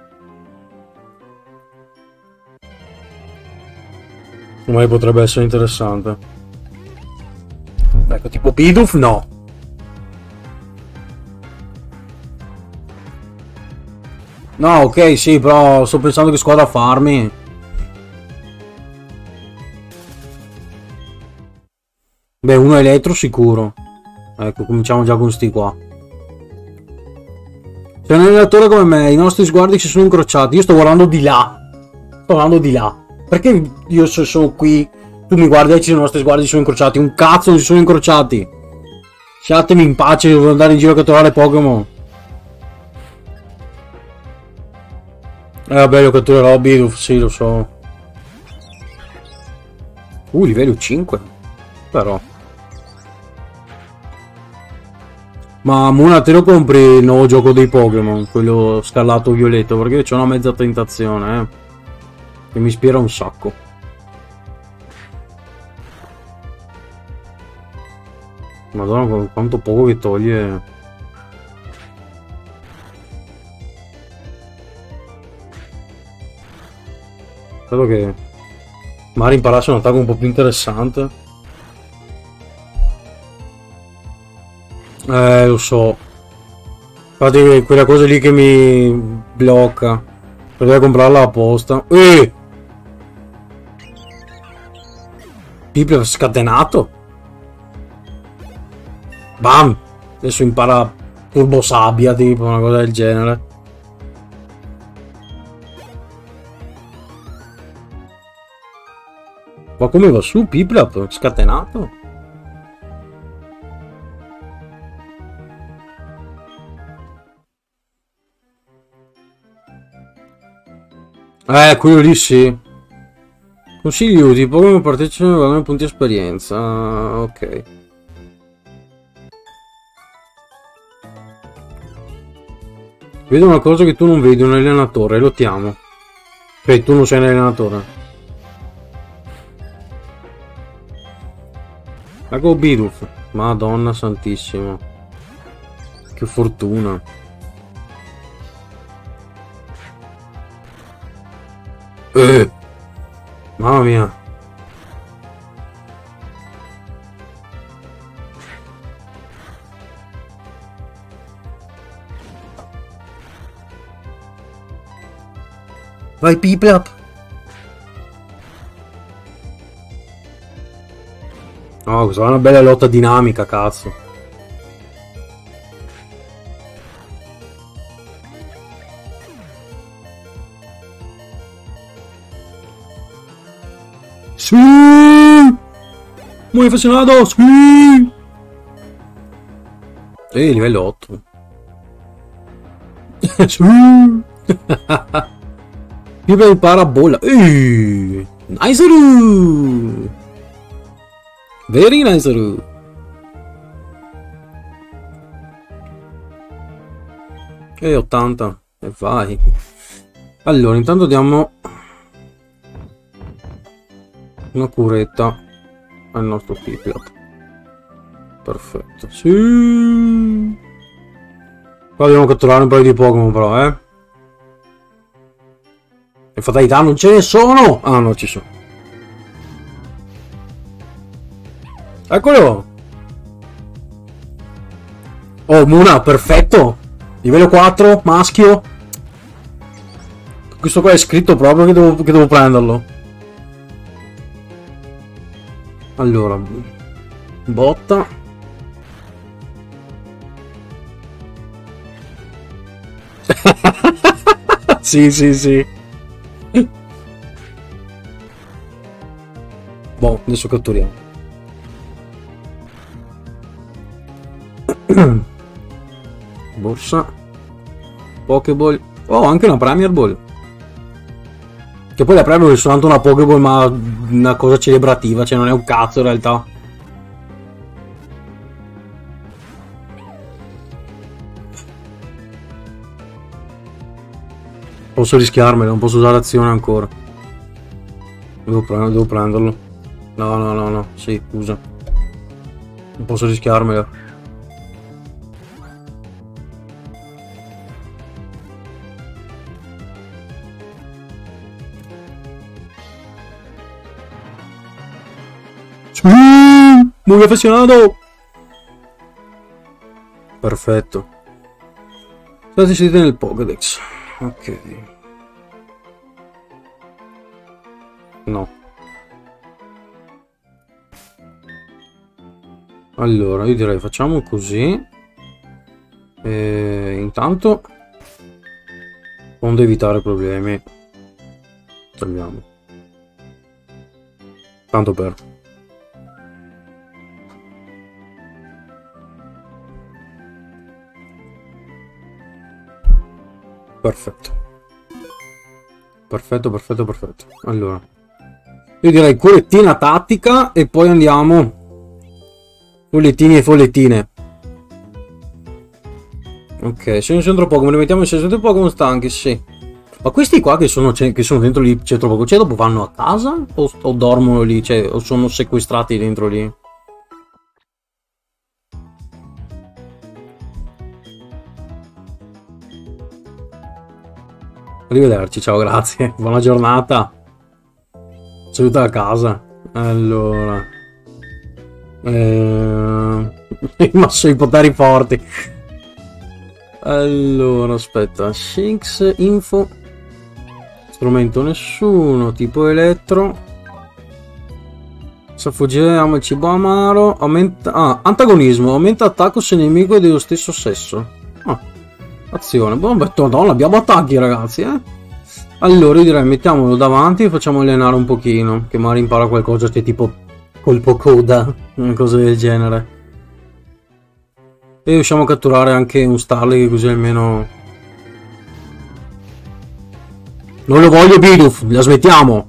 S1: Magari potrebbe essere interessante. Ecco, tipo Bidoof, no. No, ok, sì, però sto pensando che squadra farmi. Beh, uno elettro sicuro. Ecco, cominciamo già con sti qua. C'è un allenatore come me, i nostri sguardi si sono incrociati. Io sto guardando di là. Sto guardando di là. Perché io sono qui, tu mi guardi e i nostri sguardi si sono incrociati? Un cazzo non si sono incrociati. Lasciatemi in pace, devo andare in giro a catturare Pokémon. Eh vabbè, lo catturerò Bidoof, sì, lo so. Uh, livello cinque. Però. Ma Muna, te lo compri il nuovo gioco dei Pokémon, quello scarlatto violetto, perché c'ho una mezza tentazione, eh. Che mi ispira un sacco. Madonna, quanto poco che toglie. Spero che magari imparasse un attacco un po' più interessante. Eh, lo so. Infatti quella cosa lì che mi blocca. Potrei comprarla apposta. Eh! Pipio scatenato. Bam! Adesso impara turbo sabbia, tipo una cosa del genere. Ma come va su Piplup? Scatenato? Eh, quello lì sì. Consigli utili, Pokémon partecipano con punti esperienza. Ah, ok. Vedo una cosa che tu non vedi, un allenatore, lottiamo. Cioè, tu non sei un allenatore. Ecco Bidoof. Madonna santissima. Che fortuna. Eh. Mamma mia. Vai Piplup. Oh, questa è una bella lotta dinamica, cazzo. Sì! Muy affezionato! Sì! E livello otto. Sì! Più impara bolla. Eeeh! Nice! Very nice! E ottanta. E vai. Allora, intanto diamo una curetta al nostro Piplup. Perfetto. Sì. Qua dobbiamo catturare un paio di Pokémon però, eh. Le fatalità non ce ne sono! Ah no, ci sono. Eccolo! Oh, Muna, perfetto! Livello quattro, maschio. Questo qua è scritto proprio che devo, che devo prenderlo. Allora, botta. Sì, sì, sì. Boh, adesso catturiamo. Borsa. Pokéball. Oh, anche una Premier Ball. Che poi la Premier Ball è soltanto una Pokéball, ma una cosa celebrativa, cioè non è un cazzo in realtà. Posso rischiarmela, non posso usare azione ancora. Devo, prend devo prenderlo. No, no, no, no, sì, usa. Non posso rischiarmela. Sì, muy affezionato. Perfetto. State inserite nel Pokédex. Ok. No. Allora, io direi facciamo così. E intanto, onde evitare problemi, togliamo. Tanto per. Perfetto. Perfetto, perfetto, perfetto. Allora, io direi colettina tattica e poi andiamo. Follettini e follettine. Ok, se non sono troppo Pokémon, li mettiamo in sessanta Pokémon stanchi, sì. Ma questi qua che sono, che sono dentro lì, c'è troppo, cioè dopo vanno a casa? O, o dormono lì, cioè, o sono sequestrati dentro lì? Arrivederci, ciao, grazie. Buona giornata. Saluta a casa. Allora. Eh... Ma sono i poteri forti. Allora, aspetta. Shinx, info. Strumento nessuno. Tipo elettro. Sa fuggire, ama il cibo amaro. Aumenta... Ah, antagonismo. Aumenta attacco se il nemico è dello stesso sesso. Ah. Azione. Boh, madonna, abbiamo attacchi, ragazzi, eh. Allora, io direi mettiamolo davanti e facciamo allenare un pochino. Che magari impara qualcosa, che tipo colpo coda, una cosa del genere. E riusciamo a catturare anche un Starly, così almeno... Non lo voglio Bidoof, la smettiamo!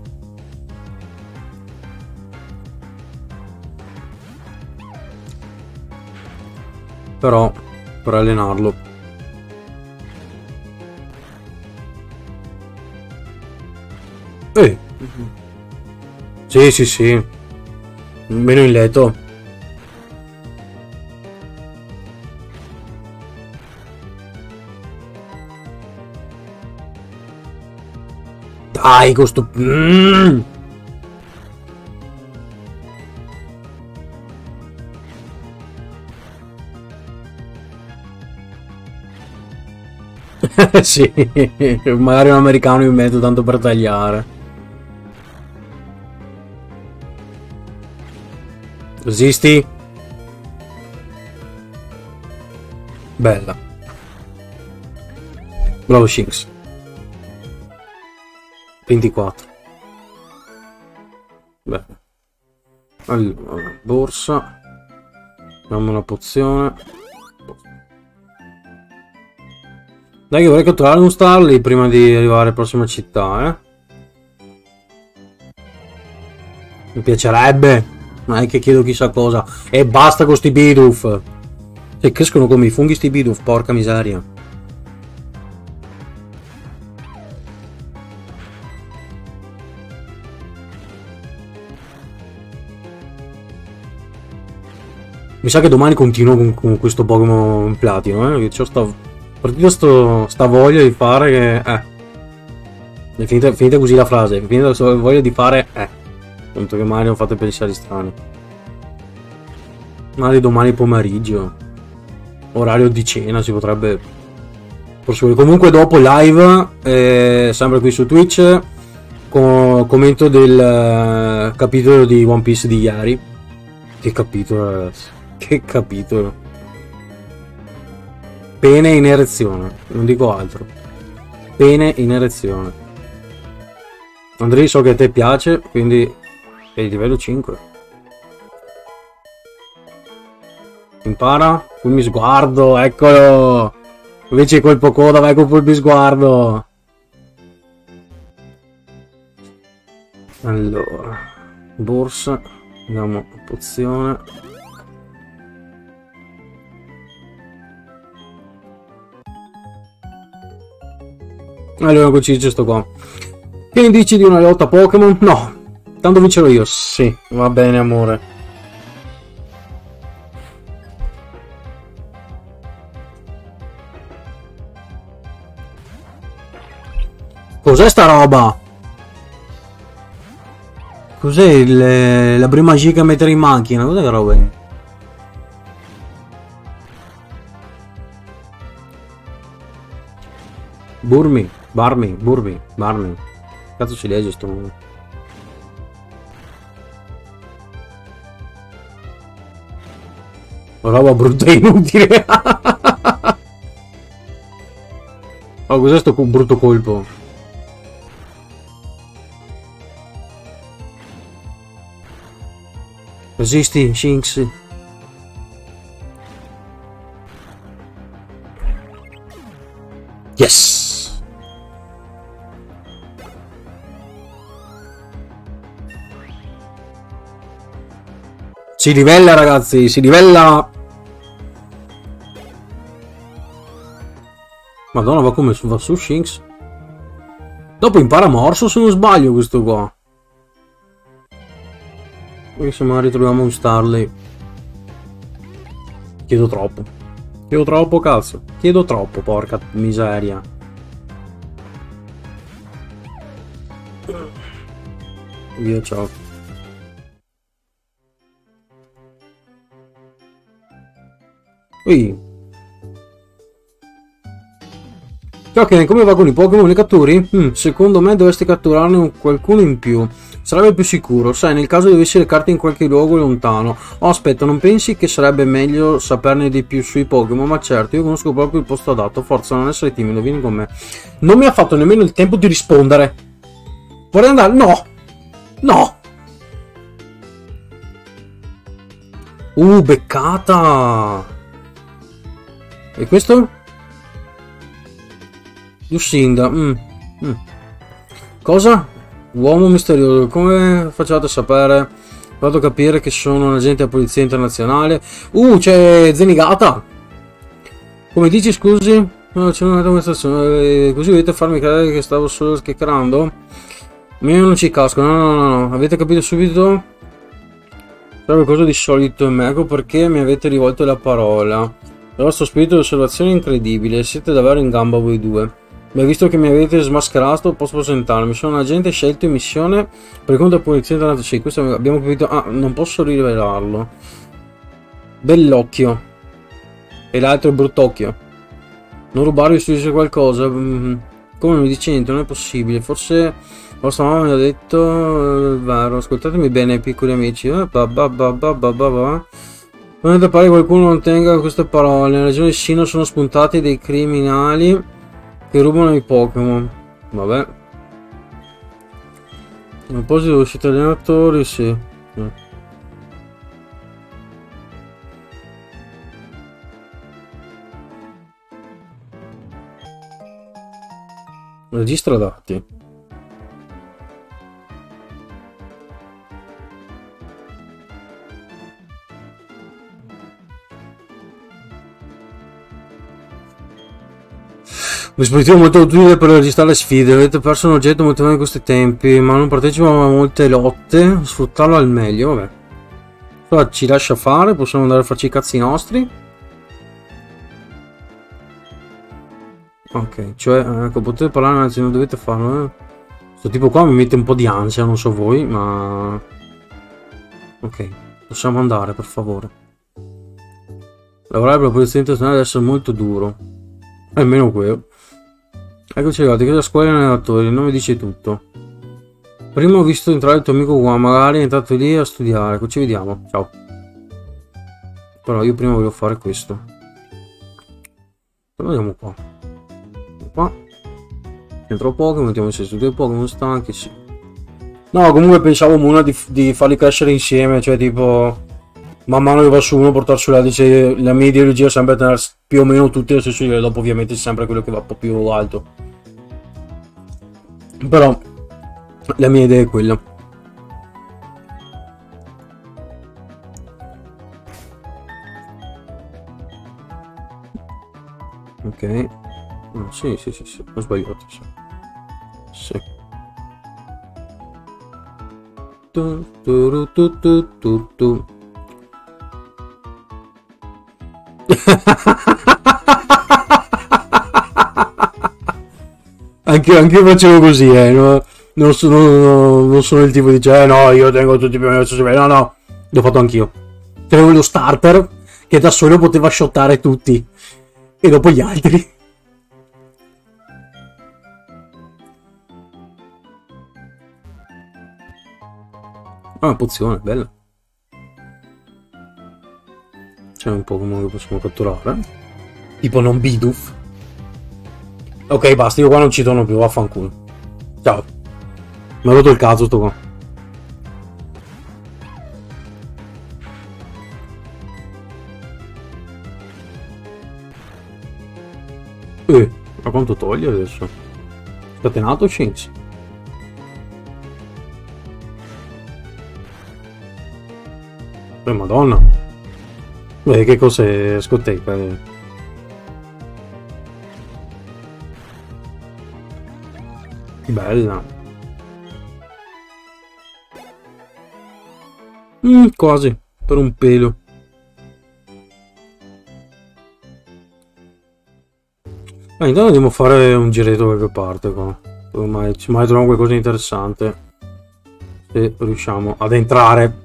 S1: Però, per allenarlo... Eh! Sì, sì, sì. Meno in letto. Dai, questo... Mm. Sì, magari un americano in mezzo tanto per tagliare. Resisti? Bella. Bravo Shinx. ventiquattro. Beh. Allora, borsa. Dammi una pozione. Dai che vorrei catturare un Starly prima di arrivare alla prossima città, eh. Mi piacerebbe. Non è che chiedo chissà cosa. E basta con sti Bidoof. Se crescono come i funghi sti Bidoof, porca miseria. Mi sa che domani continuo con, con questo Pokémon Platino, eh. C'ho sta, partito sto, sta voglia di fare che... Eh. È finita, è finita così la frase. È finita la voglia di fare... Eh. Tanto che magari ho fatto pensieri strani. Magari domani pomeriggio. Orario di cena si potrebbe... proseguire. Comunque dopo live, eh, sempre qui su Twitch, con commento del eh, capitolo di One Piece di ieri. Che capitolo, ragazzi. Che capitolo. Pene in erezione. Non dico altro. Pene in erezione. Andrei, so che a te piace, quindi È di livello cinque. Impara. Fulmi sguardo, eccolo. Invece colpo coda, vai con fulmi sguardo. Allora. Borsa. Andiamo pozione. Allora, così c'è sto qua. Che ne dici di una lotta Pokémon? No. Tanto vincerò io. Sì, va bene, amore. Cos'è sta roba? Cos'è la prima giga a mettere in macchina? Cos'è che roba è? Burmi, Barmi, Burmi, Barmi. Cazzo ci legge sto nome? Roba brutta e inutile. Oh, cos'è sto brutto colpo? Resisti, Shinx. Yes. Si livella, ragazzi, si livella. Madonna, va come va su Shinx. Dopo impara morso se non sbaglio questo qua. Poi se mai ritroviamo un Starly. Chiedo troppo. Chiedo troppo, cazzo. Chiedo troppo, porca miseria. Via, ciao. Ui. Ciao Ken, come va con i Pokémon? Li catturi? Mm, secondo me dovresti catturarne un, qualcuno in più. Sarebbe più sicuro, sai, nel caso dovessi recarti in qualche luogo lontano. Oh, aspetta, non pensi che sarebbe meglio saperne di più sui Pokémon? Ma certo, io conosco proprio il posto adatto. Forza, non essere timido, vieni con me. Non mi ha fatto nemmeno il tempo di rispondere. Vorrei andare? No! No! Uh, beccata! E questo? Lucinda. Mm. Mm. Cosa? Uomo misterioso. Come facciate a sapere? Vado a capire che sono un agente della polizia internazionale. Uh, c'è Zenigata. Come dici, scusi? No, c'è una demonstrazione. Così volete farmi credere che stavo solo chiacchierando? Io non ci casco. No, no, no, no. Avete capito subito? C'è qualcosa di solito in me. Ecco perché mi avete rivolto la parola. Il vostro spirito di osservazione è incredibile. Siete davvero in gamba voi due. Ma visto che mi avete smascherato, posso presentarmi. Sono un agente scelto in missione per conto della polizia internazionale. Sì, questo abbiamo capito. Ah, non posso rivelarlo. Bell'occhio. E l'altro è bruttocchio. Non rubarvi se dice qualcosa. Come mi dice niente, non è possibile. Forse vostra mamma mi ha detto. È vero, ascoltatemi bene, piccoli amici. Eh, ba ba ba ba ba ba ba. Non è pare che qualcuno non tenga queste parole. Nella regione Sino sono spuntati dei criminali che rubano i Pokémon. Vabbè. In proposito dell'uscita degli allenatori, sì. Eh. Registra dati. Un dispositivo molto utile per registrare le sfide. Avete perso un oggetto molto bene in questi tempi, ma non partecipa a molte lotte. Sfruttarlo al meglio, vabbè. Allora ci lascia fare, possiamo andare a farci i cazzi nostri. Ok, cioè, ecco, potete parlare, anzi non dovete farlo, eh. Questo tipo qua mi mette un po' di ansia, non so voi, ma... Ok, possiamo andare, per favore. Lavorare per la polizia internazionale deve essere molto duro. Almeno quello. Eccoci arrivati, che la scuola di allenatori, non mi dice tutto. Prima ho visto entrare il tuo amico qua, magari è entrato lì a studiare. Ecco, ci vediamo, ciao. Però io prima voglio fare questo. Però andiamo qua. Qua. Entro Pokémon, mettiamo se su due Pokémon stanchi, sì. No, comunque pensavo Muna di, di farli crescere insieme, cioè tipo man mano che va su uno portare sull'altro, dice la mia ideologia è sempre tenere più o meno tutti allo stesso livello, dopo ovviamente c'è sempre quello che va un po' più alto. Però la mia idea è quella. Ok. Oh, sì, sì, sì, sì, ho sbagliato, sì. Sì. Tu, tu, tu, tu, tu, tu. Anche anche io facevo così, eh. No, non sono, non sono il tipo di dice, eh no, io tengo tutti più o meno lo stesso livello. No, no, l'ho fatto anch'io. Avevo lo starter che da solo poteva shottare tutti. E dopo gli altri. Ah, una pozione, bella. C'è un Pokémon che possiamo catturare. Tipo non Bidoof. Ok, basta, io qua non ci torno più, vaffanculo. Ciao. Mi ha rotto il cazzo sto qua. Eh, ma quanto toglie adesso? Scatenato Shinx. Eh, madonna. Beh, che cos'è scoteca? Eh. Bella. Mm, quasi, per un pelo. Ma intanto dobbiamo fare un giretto da qualche parte qua. Ormai ci mai troviamo qualcosa di interessante. Se riusciamo ad entrare.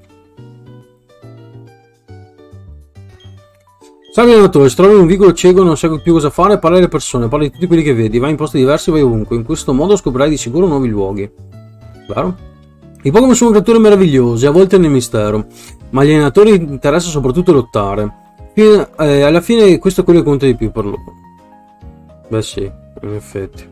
S1: Salve allenatore, si trova in un vicolo cieco, non sai più cosa fare, parla alle persone, parla di tutti quelli che vedi, vai in posti diversi, vai ovunque. In questo modo scoprirai di sicuro nuovi luoghi. Vero? I Pokémon sono creature meravigliose, a volte nel mistero, ma agli allenatori interessa soprattutto lottare. Fine, eh, alla fine questo è quello che conta di più per loro. Beh sì, in effetti.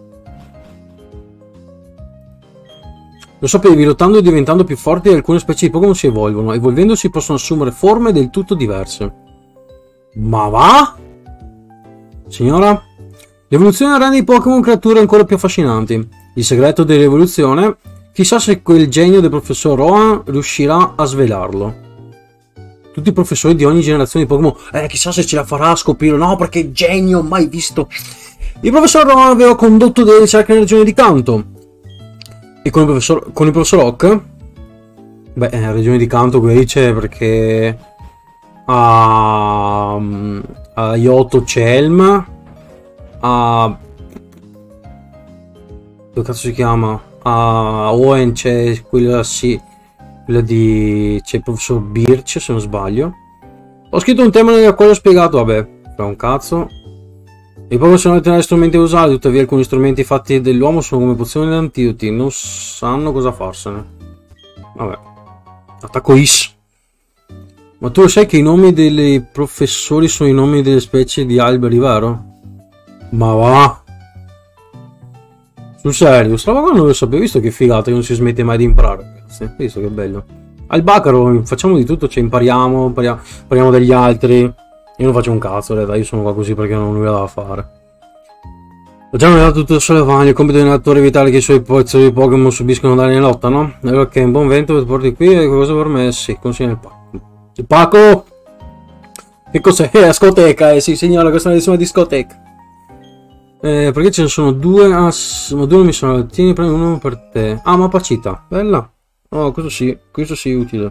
S1: Lo sapevi, lottando e diventando più forti alcune specie di Pokémon si evolvono, evolvendosi possono assumere forme del tutto diverse. Ma va? Signora? L'evoluzione rende i Pokémon creature ancora più affascinanti. Il segreto dell'evoluzione, chissà se quel genio del professor Rohan riuscirà a svelarlo. Tutti i professori di ogni generazione di Pokémon, eh, chissà se ce la farà a scoprirlo. No, perché genio, mai visto. Il professor Rohan aveva condotto delle ricerche nella regione di Kanto. E con il professor, con il professor Oak? Beh, eh, regione di Kanto qui c'è perché... a, a Yoto Chelm, a dove cazzo si chiama, a Owen c'è quella, sì, quella di, c'è il professor Birch se non sbaglio. Ho scritto un tema nel quale ho spiegato, vabbè, fa un cazzo. I Pokémon sono alternati strumenti usati, tuttavia alcuni strumenti fatti dell'uomo sono come pozioni ed antidoti, non sanno cosa farsene. Vabbè, attacco Is. Ma tu lo sai che i nomi dei professori sono i nomi delle specie di alberi, vero? Ma va! Sul serio, sta roba non lo sapevo, visto che figata che non si smette mai di imparare, ragazzi. Visto che bello. Al Bacaro facciamo di tutto, cioè impariamo, impariamo, impariamo dagli altri. Io non faccio un cazzo, in realtà, io sono qua così perché non ho nulla da fare. Ho già nominato tutto il Sollevagno, il compito dell'allenatore è evitare che i suoi pozzi Pokémon subiscano danni in lotta, no? E allora che un buon vento ti porti qui e qualcosa per me? Sì, consiglia il pacco. Il pacco! Che cos'è? La discoteca, eh sì signora, questa è una discoteca. Eh, perché ce ne sono due? Ah, ma due mi sono. Tieni, prendi uno per te. Ah, mappacita, bella. Oh, questo sì, questo sì è utile.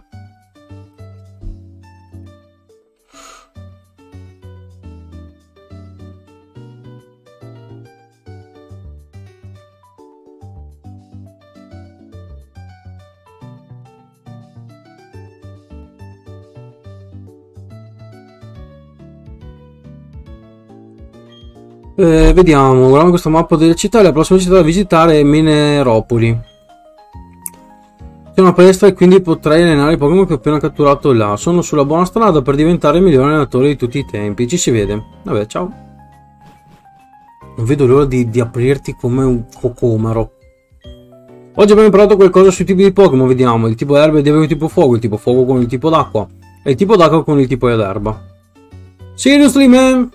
S1: Eh, vediamo, guardiamo questa mappa delle città. La prossima città da visitare è Mineropoli. C'è una palestra e quindi potrei allenare i Pokémon che ho appena catturato là. Sono sulla buona strada per diventare il migliore allenatore di tutti i tempi. Ci si vede. Vabbè, ciao. Non vedo l'ora di, di aprirti come un cocomero. Oggi abbiamo imparato qualcosa sui tipi di Pokémon, vediamo. Il tipo erba deve il tipo fuoco, il tipo fuoco con il tipo d'acqua e il tipo d'acqua con il tipo dell'erba. Seriously, man?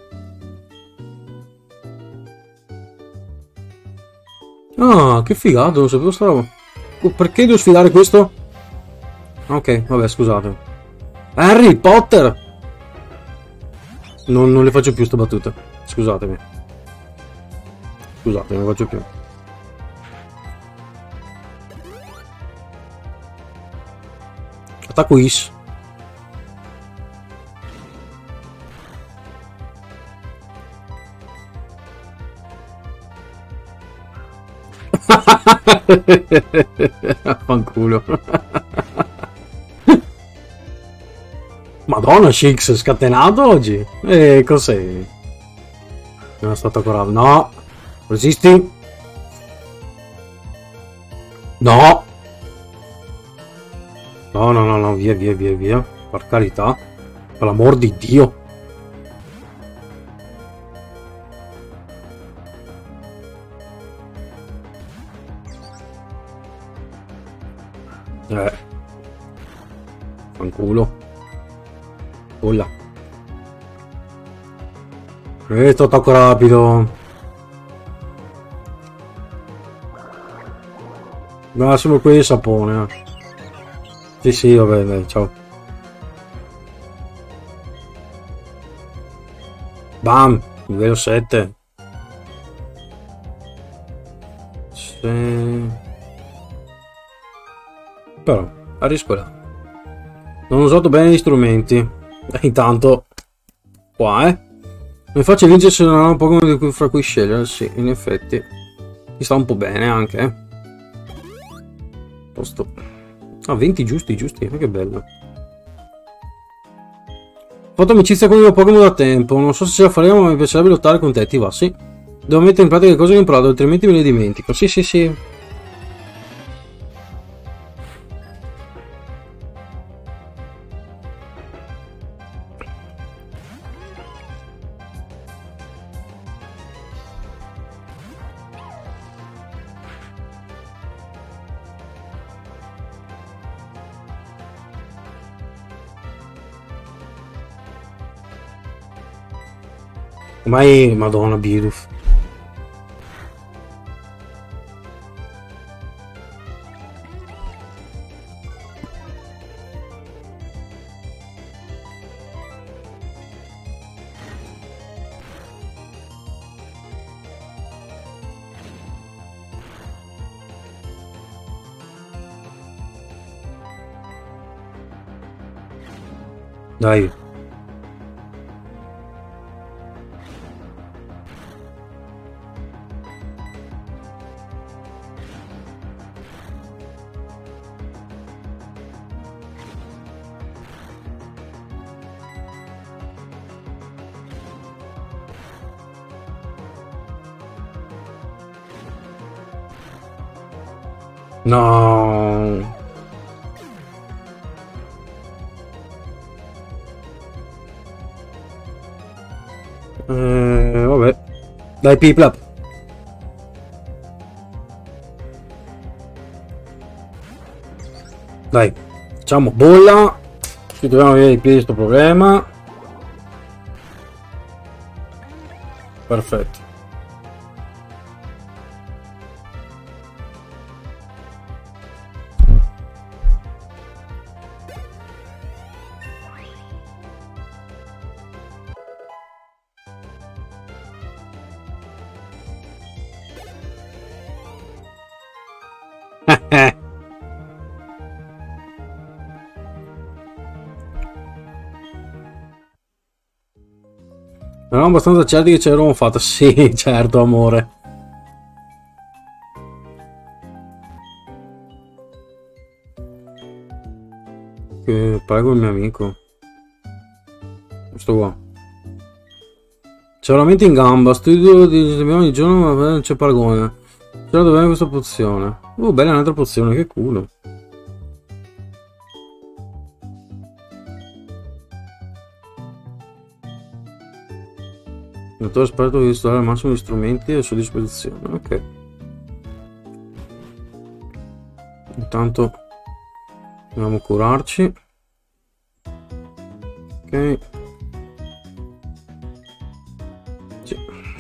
S1: Ah, che figato, non sapevo sta roba. Perché devo sfidare questo? Ok, vabbè, scusate. Harry Potter! Non, non le faccio più sto battute. Scusatemi. Scusate, non le faccio più. Attacco Is. Fanculo. Madonna, Shix scatenato oggi. E cos'è? Non è stato coraggio. No. Resisti. No. No, no, no, no, via, via, via, via. Per carità. Per l'amor di Dio. Eh. Fanculo. Olla. Questo attacco rapido. Massimo quelli di sapone. Eh. Sì, sì, vabbè, dai, ciao. Bam! Livello sette. Sì. Però, a rischio là. Non ho usato bene gli strumenti. Intanto, qua, eh. Mi faccio vincere se non ho un po' fra cui scegliere. Sì, in effetti. Mi sta un po' bene anche, eh. Posto. Ah, venti giusti, giusti. Che bello. Ho fatto amicizia con il mio Pokémon da tempo. Non so se ce la faremo, ma mi piacerebbe lottare con te. Ti va? Sì. Devo mettere in pratica le cose che ho imparato, altrimenti me le dimentico. Sì, sì, sì. Ormai, madonna, Bidoof. Dai. No. Eh, vabbè. Dai, Piplap. Dai. Facciamo bolla. Ci dobbiamo avere i piedi sto problema. Perfetto. Eravamo abbastanza certi che ce l'avevamo fatta. Sì, certo, amore. Che prego il mio amico. Questo qua. C'è veramente in gamba. Studio di ogni giorno, ma non c'è paragone. C'era dov'è questa pozione? Oh, bella un'altra pozione, che culo. Il dottore esperto di studiare al massimo gli strumenti a sua disposizione. Ok. intanto dobbiamo curarci. Ok. Sì.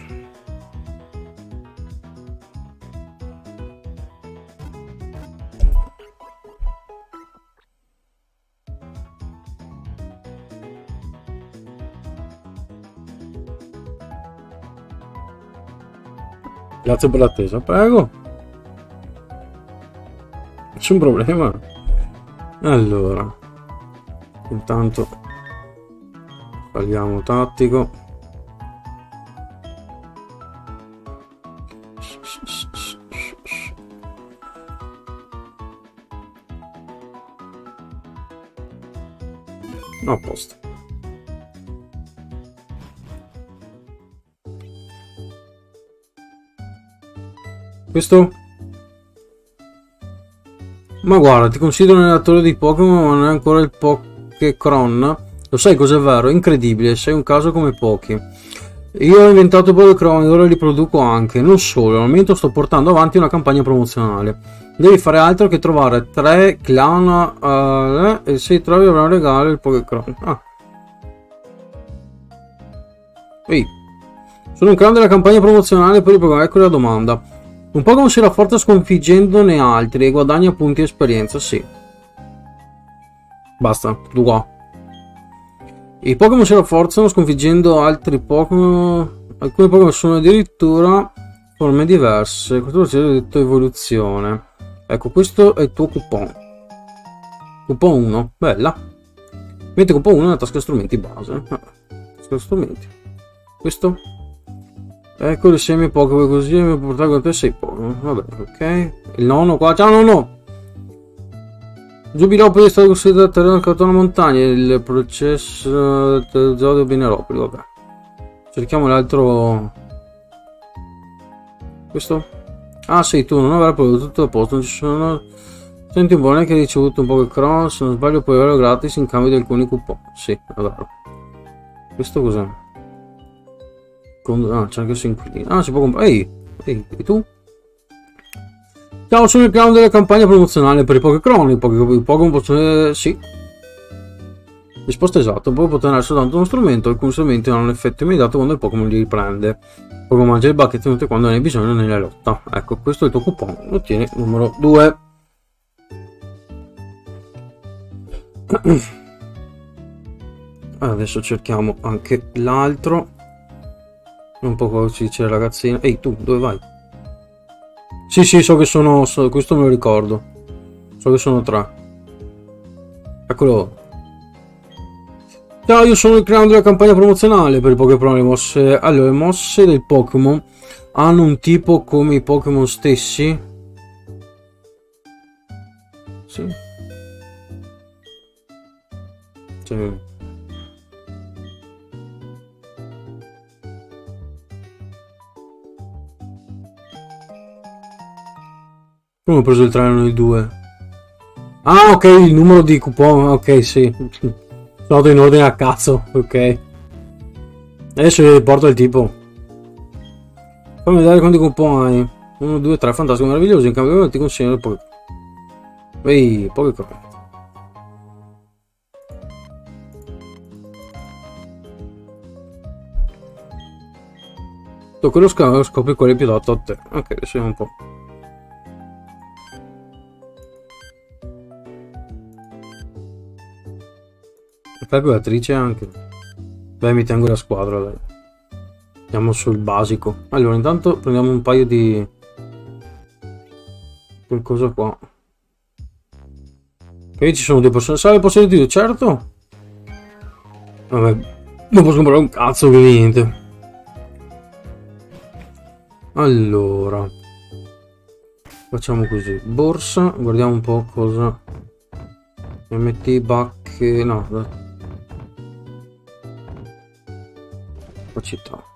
S1: Grazie per l'attesa, prego. Nessun problema. Allora, intanto tagliamo tattico. A posto. Questo? Ma guarda, ti considero un allenatore di Pokémon, ma non è ancora il Pokécron. Lo sai cos'è vero? Incredibile, sei un caso come pochi. Io ho inventato Pokécron e ora li produco anche. Non solo, al momento sto portando avanti una campagna promozionale. Devi fare altro che trovare tre clan uh, e se trovi avrà un regalo il Pokécron. Ah. Ehi. Sono un clan della campagna promozionale per il Pokémon. Ecco la domanda. Un Pokémon si rafforza sconfiggendone altri e guadagna punti esperienza, sì. Basta, tutto qua. I Pokémon si rafforzano sconfiggendo altri Pokémon. Alcuni Pokémon sono addirittura forme diverse. Questo è detto evoluzione. Ecco, questo è il tuo coupon. Coupon uno, bella. Metti coupon uno nella tasca strumenti base. Ah, tasca strumenti. Questo? Ecco le semi Pokémon così mi portare con te sei Pokémon. Vabbè, ok. Il nonno qua. Ciao nonno! Giubilopoli è stato costruito da terreno accanto alla montagna. Il processo del zoo di Bineropoli. Vabbè. Cerchiamo l'altro. Questo? Ah, sei tu, non avrà prodotto tutto a posto. Non ci sono. Senti un buono che hai ricevuto un Pokécron. Se non sbaglio puoi averlo gratis in cambio di alcuni coupon. Sì, è vero. Questo cos'è? Ah, c'è anche su inquilino. Ah, si può comprare. Ehi, ehi, e tu? Ciao, sono il clown della campagna promozionale per i Pokécron. I Pokémon possono. Sì. Risposta esatta. Poi poter essere soltanto uno strumento. Alcuni strumenti hanno un effetto immediato quando il Pokémon li riprende. Pokémon mangia il bucket tenuto quando ne hai bisogno nella lotta. Ecco, questo è il tuo coupon. Lo ottieni numero due. Adesso cerchiamo anche l'altro. Un po' come si dice ragazzina. Ehi tu, dove vai? Sì, sì, so che sono. So, questo me lo ricordo. So che sono tre. Eccolo. Ciao, io sono il clown della campagna promozionale per i Pokémon. Le mosse. Allora, le mosse del Pokémon hanno un tipo come i Pokémon stessi. Sì. Sì. Come ho preso il tre e non il due? Ah, ok, il numero di coupon. Ok, sì. Sono andato in ordine a cazzo. Ok. Adesso vi porto il tipo. Fammi vedere quanti coupon hai. uno, due, tre, fantastico, meraviglioso. In cambio ti consiglio il Pokémon. Ehi, Pokémon. Tocco lo scambio, scopri qual è più adatto a te. Ok, adesso vediamo un po'. Calcolatrice anche. Beh, mi tengo la squadra, dai. Andiamo sul basico. Allora, intanto prendiamo un paio di qualcosa qua. Ok, ci sono due persone. Sale possibilità di certo. Vabbè, non posso comprare un cazzo che niente. Allora, facciamo così. Borsa, guardiamo un po' cosa. M T bacche. No, capacità.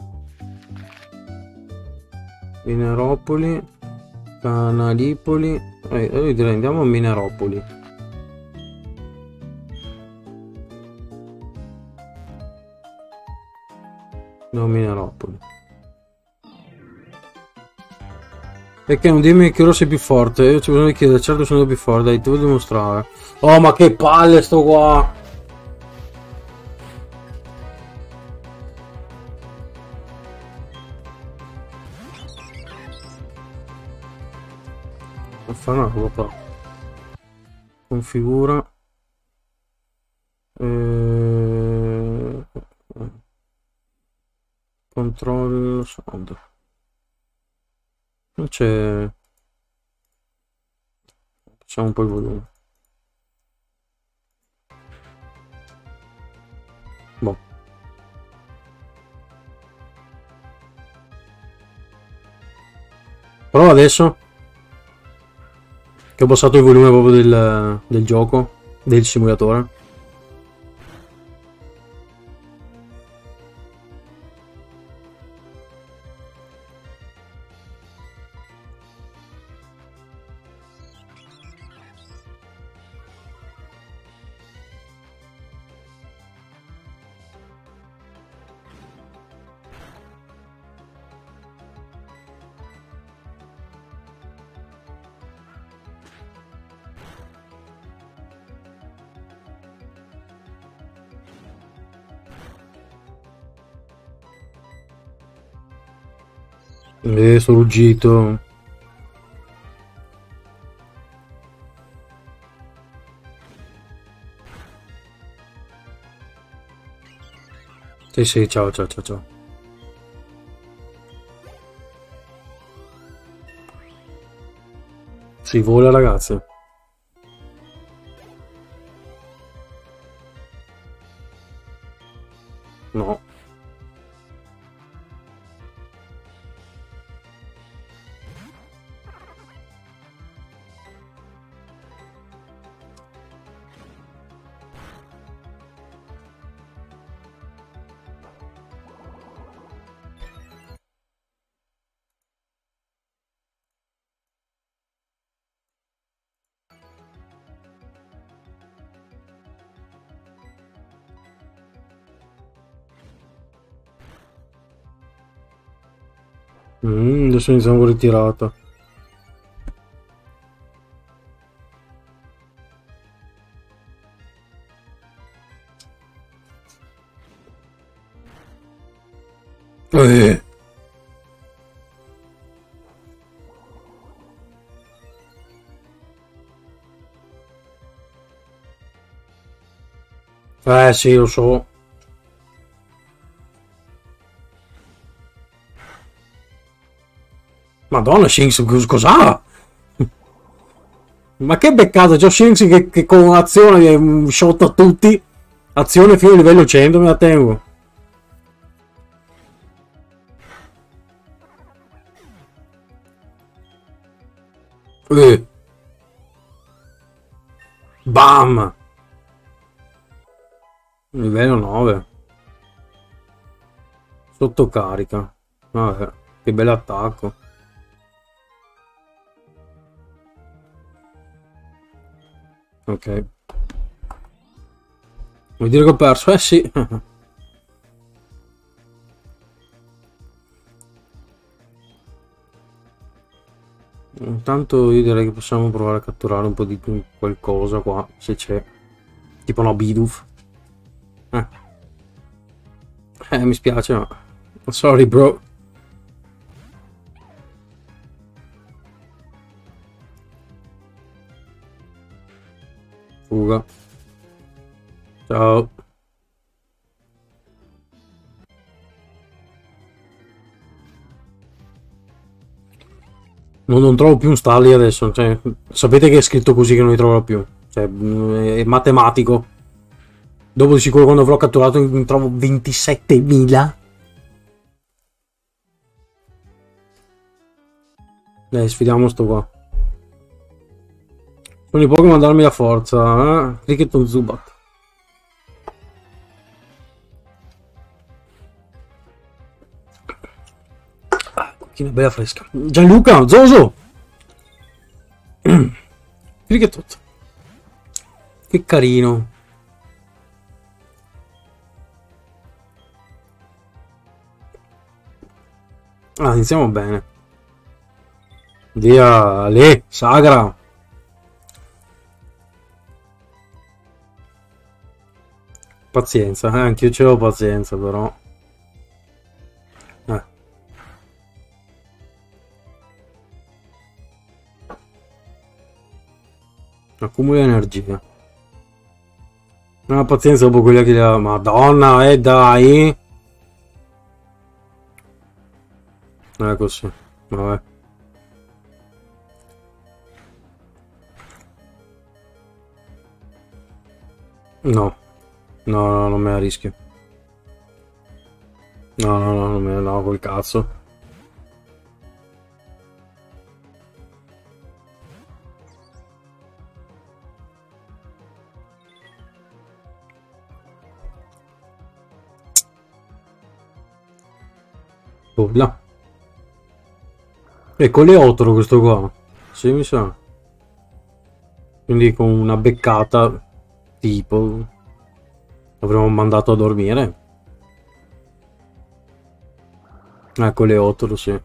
S1: Mineropoli, Canalipoli. Eh, io direi andiamo a Mineropoli. No, Mineropoli. Perché non dimmi che ora sei più forte? Io ci volevo chiedere, certo sono più forte, dai, ti devo dimostrare. Oh, ma che palle sto qua! Non fa una roba qua. Configura. Eh... Control sound. Non c'è. Facciamo un po' il volume. Boh. Prova adesso. Che ho abbassato il volume proprio del, del gioco. Del simulatore. Eh, sto ruggito. Sì, sì, ciao, ciao, ciao, ciao. Si vola, ragazzi. No. Mm, adesso iniziamo ritirato. Eh. Eh sì, lo so. Madonna, Shinx, cos- cos'ha? Ma che beccata, c'ho Shinx che, che con azione mm, shot a tutti. Azione fino a livello cento, me la tengo. Eh. Bam! Livello nove. Sottocarica. Vabbè, che bell'attacco. Ok. Vuoi dire che ho perso? Eh sì. Intanto io direi che possiamo provare a catturare un po' di qualcosa qua, se c'è. Tipo una Bidoof. Eh. Eh, mi spiace, ma. Sorry, bro. Fuga. Ciao. Non, non trovo più un stalli adesso. Cioè, sapete che è scritto così che non li troverò più. Cioè, è matematico. Dopo di sicuro quando avrò catturato ne trovo ventisettemila. Dai, sfidiamo sto qua. Sono i Pokémon a darmi la forza. Eh? Ricketon Zubat. Che bella fresca. Gianluca, Zoso! Ricketon. Che carino. Ah, iniziamo bene. Via, lì, sagra. Pazienza, eh, anch'io ce l'ho pazienza, però. Eh, accumula energia. Non ho pazienza dopo quella che la... Madonna, eh, dai! Non è così. Vabbè. No. No, no, non me la rischio. No, no, no, non me la... No, col cazzo. Bolla. E con le otto questo qua. Sì, mi sa. Quindi con una beccata tipo l'avremmo mandato a dormire. Ecco le otto, sì.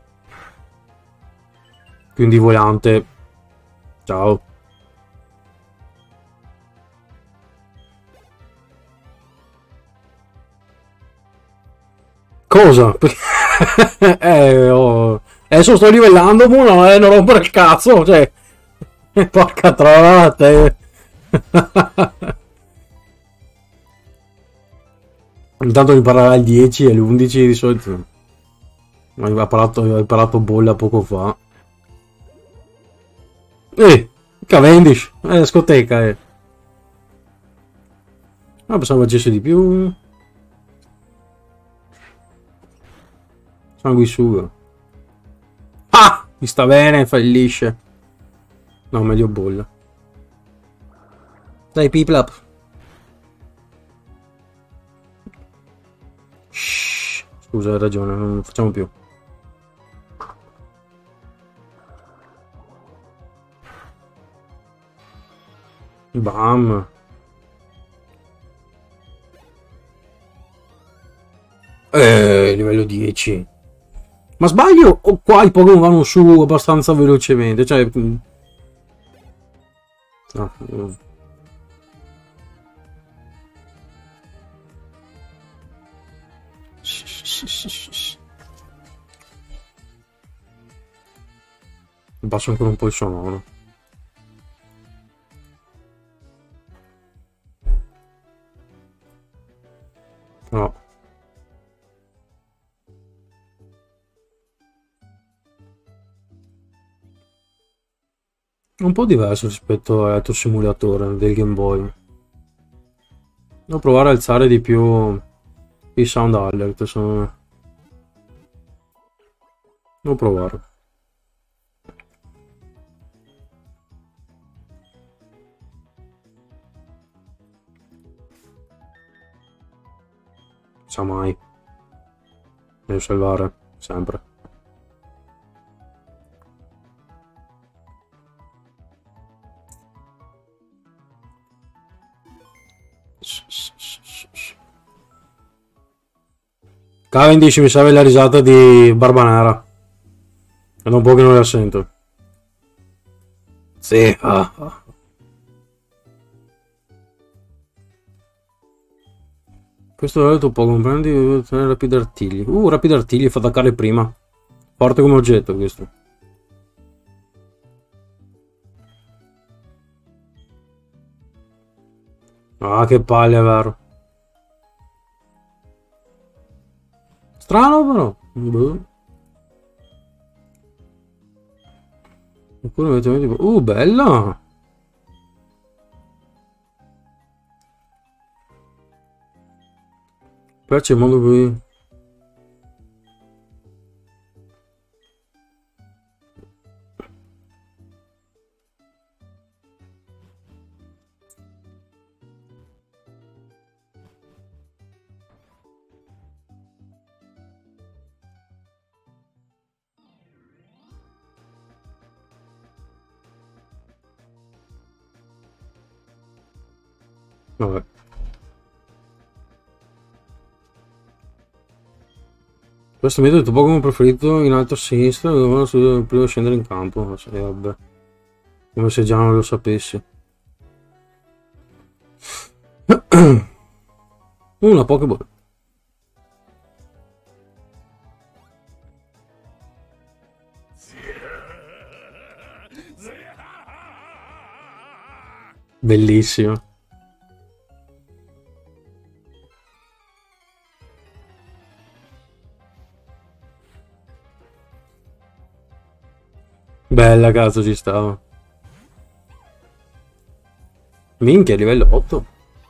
S1: Quindi volante. Ciao. Cosa? eh, oh. Adesso sto livellando, mo, no, eh, non rompere il cazzo, cioè. Porca trovata. Eh. Intanto imparerà il dieci e l'undici di solito. Aveva parlato, aveva imparato bolla poco fa. Eh, Cavendish, è la scoteca, eh. Ah, pensavo facesse di più. Sanguisuga. Ah! Mi sta bene, fallisce. No, meglio bolla. Dai, Piplap. Shh. Scusa, hai ragione, non lo facciamo più. Bam. Eh, livello dieci. Ma sbaglio o qua i Pokémon vanno su abbastanza velocemente? Cioè... No. Abbasso ancora un po' il sonoro. No. Un po' diverso rispetto all'altro simulatore del Game Boy. Devo provare a alzare di più i sound alert. Sono... Devo provare. Sa mai. Devo salvare sempre. Cavendish, mi serve la risata di Barbanera. È da un po' che non la sento. Sì. Ah, ah. Questo è il tuo Pokémon. Prendi devi ottenere Rapido Artigli. Uh, Rapido Artigli fa attaccare prima. Forte come oggetto questo. Ah, che palle, è vero. Strano però. Boh. Oppure avete tipo... Uh, bella! Piace il modo qui. Vabbè. Questo metodo è il tuo Pokémon preferito in alto a sinistra, dove prima di scendere in campo. E vabbè. Come se già non lo sapessi. Una Pokéball. Bellissimo. Bella, cazzo, ci stava. Minchia, livello otto.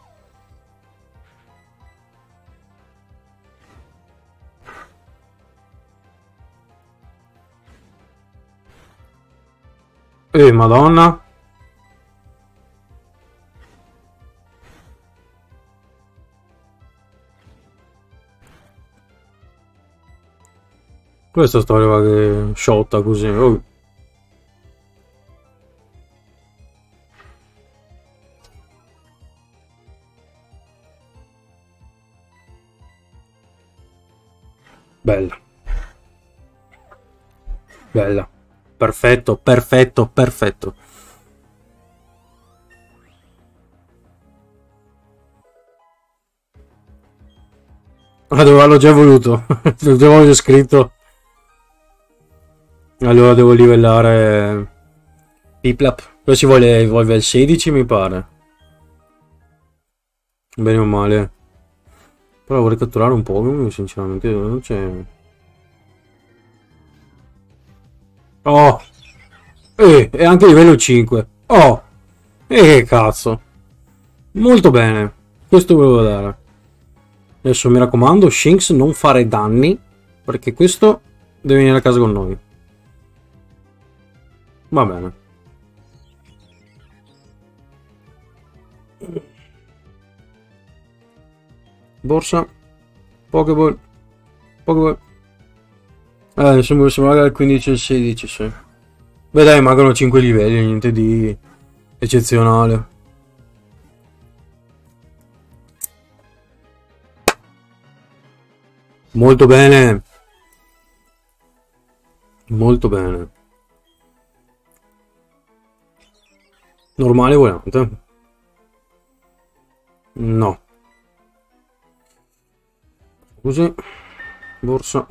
S1: Eh, madonna. Questa storia va che sciotta così. Oh. Bella. Bella. Perfetto, perfetto, perfetto. Ah, devo averlo già voluto. L'ho già scritto. Allora devo livellare Piplap. Poi si vuole evolvere al sedici, mi pare. Bene o male. Però vorrei catturare un Pokémon, sinceramente non c'è. Oh! Eh, e anche livello cinque. Oh! E che cazzo. Molto bene. Questo volevo dare. Adesso mi raccomando, Shinx, non fare danni, perché questo deve venire a casa con noi. Va bene. Borsa. Pokéball. Pokéball. Eh, sembra, sembra dal quindici al sedici, sì. Beh dai, mancano cinque livelli, niente di eccezionale. Molto bene. Molto bene. Normale volante. No. Così. Borsa.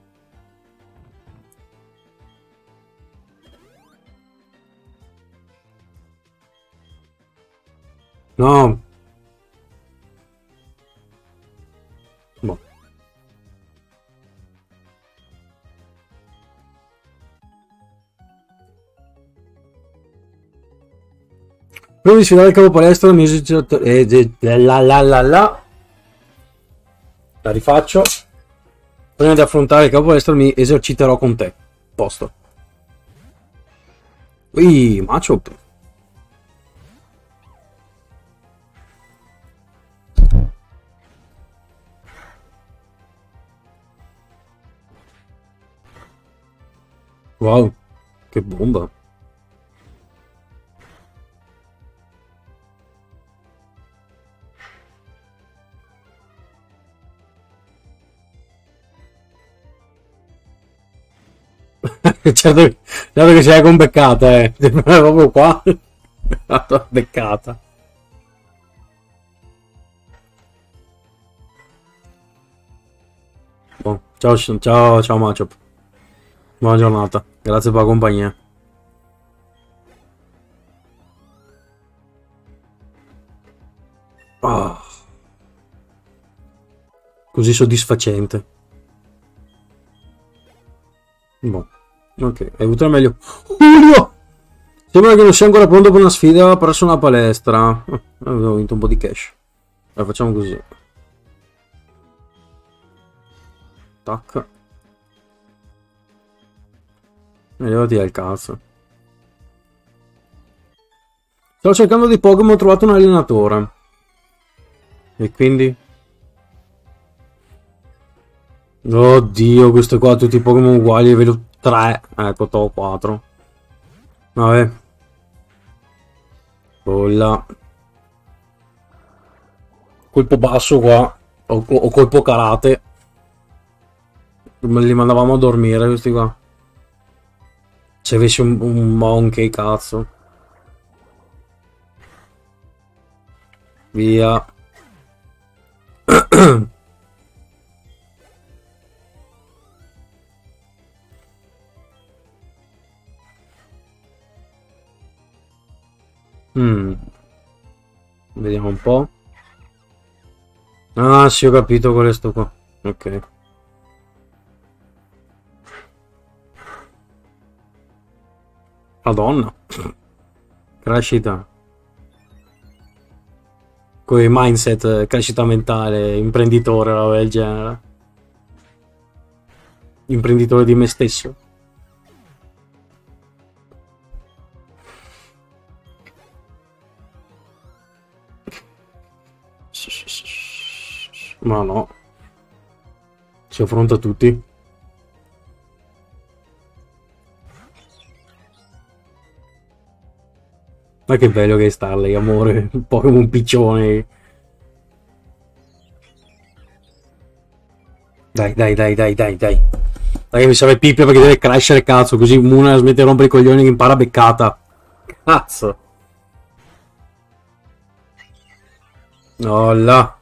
S1: No. Boh. Prima di sfidare il capo palestra, mi e la la la la. La rifaccio. Prima di affrontare il capo palestra mi eserciterò con te. Posto. Ui, Machop. Wow, che bomba. certo, certo che sei con beccata, eh. proprio qua. beccata. Bon, ciao, ciao, ciao Machop. Buona giornata, grazie per la compagnia. Oh. Così soddisfacente. Boh. Ok, hai avuto il meglio. Julio! Sembra che non sia ancora pronto per una sfida presso una palestra. Oh, avevo vinto un po' di cash. Allora, facciamo così. Tac. E levati al cazzo. Sto cercando di Pokémon, ho trovato un allenatore. E quindi? Oddio, questo qua, tutti i Pokémon uguali, livello tre. Ecco, to quattro. Vabbè. Bolla. Colpo basso qua. O, o colpo karate. Li mandavamo a dormire questi qua. Se avessi un, un monkey, cazzo. Via. Mm, vediamo un po'. Ah, sì, ho capito qual è sto qua. Ok. Madonna. Crescita. Con i mindset, eh, crescita mentale, imprenditore, roba del genere. Imprenditore di me stesso. Ma no. Si affronta tutti. Ma che bello che è Starley, amore. Un po' come un piccione. Dai, dai, dai, dai, dai, dai. Dai, mi serve Pippia perché deve crescere, cazzo. Così Muna smette di rompere i coglioni che impara beccata. Cazzo. Oh là.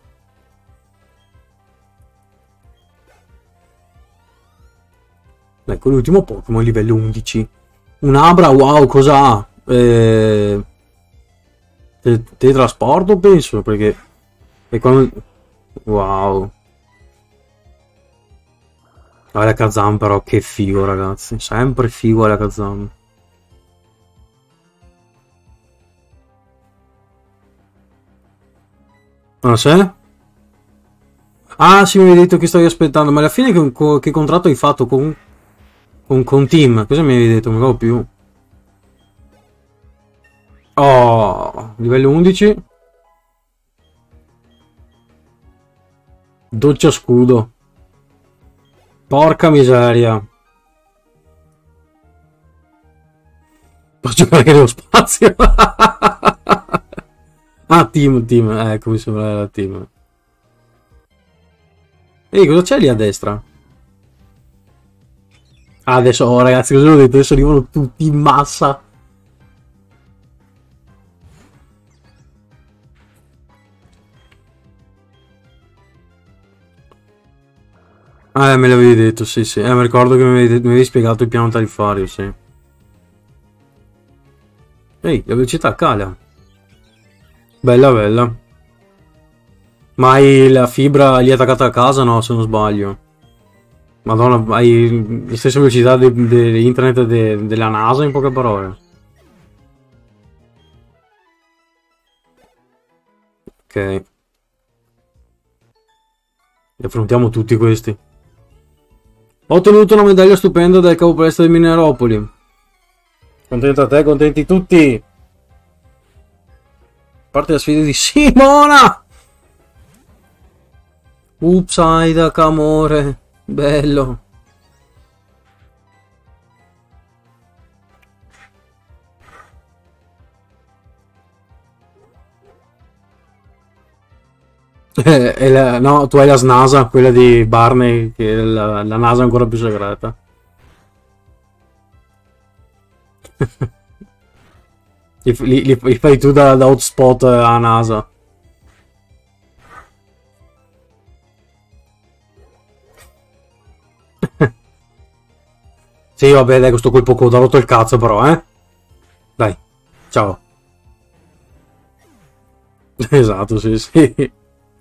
S1: Ecco l'ultimo Pokémon livello undici. Un Abra, wow, cosa ha? Eh... te- teletrasporto penso perché... E quando... Wow. Ah, la Kazam però che figo ragazzi. Sempre figo la Kazam. Ah, sì? Ah, sì, mi hai detto che stavi aspettando, ma alla fine che, co- che contratto hai fatto con, con, con Team? Cosa mi avevi detto? Non ricordo più. Oh, livello undici. Doccia scudo. Porca miseria. Posso giocare anche nello spazio? Ah, Team, Team. Eh, ecco, mi sembra era Team. Ehi, cosa c'è lì a destra? Ah, adesso, oh, ragazzi, cosa ho detto? Adesso arrivano tutti in massa. Ah, eh, me l'avevi detto, sì, sì. Eh, mi ricordo che mi avevi, mi avevi spiegato il piano tariffario, sì. Ehi, la velocità cala. Bella, bella. Ma hai la fibra lì attaccata a casa? No, se non sbaglio. Madonna, hai la stessa velocità di de, de internet de, della NASA in poche parole. Ok. Li affrontiamo tutti questi. Ho ottenuto una medaglia stupenda dal capo palestra di Mineropoli. Contento a te, contenti tutti. Parte la sfida di Simona! Ups, Aida, amore. Bello. Eh, e la- no, tu hai la snasa, quella di Barney, che è la, la NASA è ancora più segreta. Li, li- li- li fai tu da, da hotspot a NASA. Sì, vabbè, dai, questo colpo coda ha rotto il cazzo, però, eh. Dai, ciao. Esatto, sì, sì.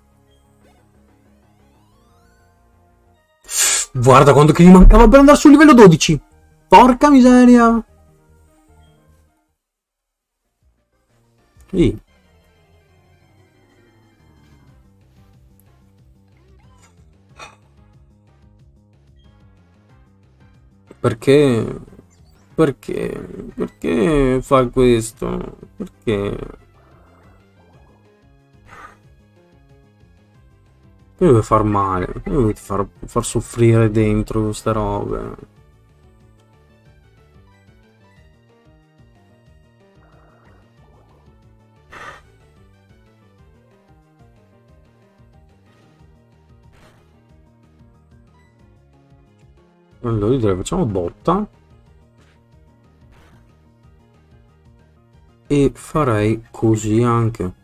S1: Guarda quanto che gli mancava per andare sul livello dodici. Porca miseria. Sì. Perché? Perché? Perché fa questo? Perché? Perché deve far male? Perché deve far, far soffrire dentro queste robe? Allora direi facciamo botta. E farei così anche.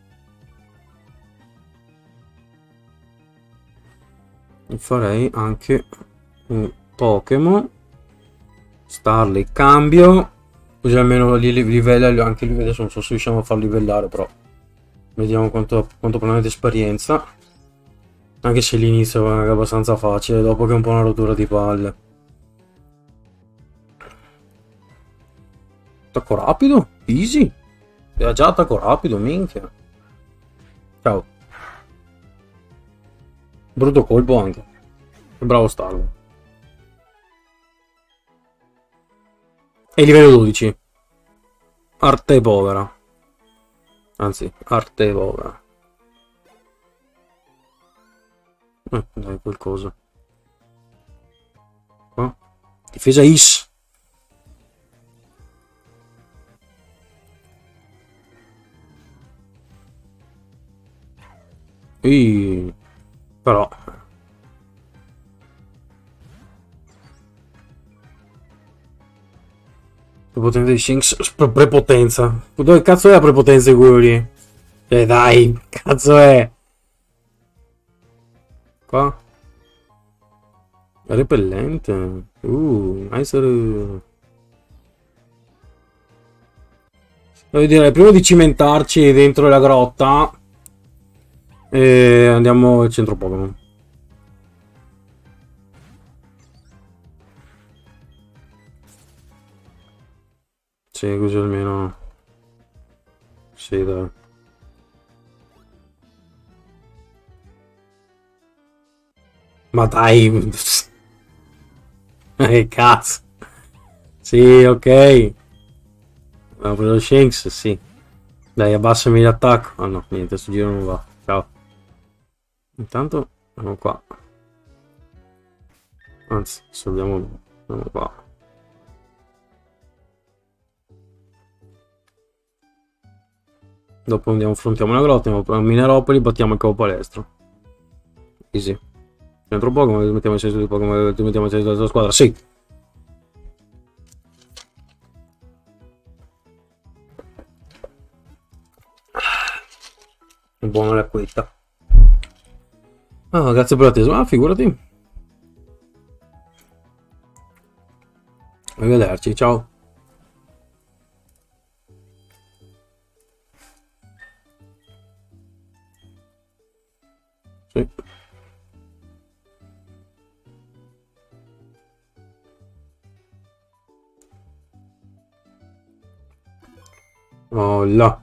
S1: E farei anche un Pokémon. Starly cambio. Così almeno li livella anche lui. Adesso non so se riusciamo a far livellare, però vediamo quanto, quanto prende di esperienza. Anche se l'inizio è abbastanza facile, dopo che è un po' una rottura di palle. Attacco rapido? Easy. Era già attacco rapido, minchia. Ciao. Brutto colpo anche. Bravo Starlo. E livello dodici. Arte povera. Anzi, arte povera. Eh, dai, qualcosa. Qua. Difesa is. Ehi. Però. Prepotenza di Shinx. Prepotenza. Dove cazzo è la prepotenza di quello lì? Eh dai, cazzo è? Qua. Repellente. Uh, nice. Devo dire, prima di cimentarci dentro la grotta, e andiamo al centro Pokémon. Sì, così almeno. Sì, dai. Ma dai. Eh, cazzo. Sì, ok. Ho preso Shanks, sì. Dai, abbassami l'attacco. Ah no, niente, sto giro non va. Ciao. Intanto, andiamo qua. Anzi, salviamo. Andiamo qua. Dopo andiamo, affrontiamo la grotta, andiamo a Mineropoli, battiamo il capo palestro. Easy. Centro Pokémon, mettiamo il senso di Pokémon, mettiamo il senso della squadra. Sì. È buona l'acquetta. Ah, grazie per l'attesa. Ah, figurati. Arrivederci, ciao. Sì. Oh là.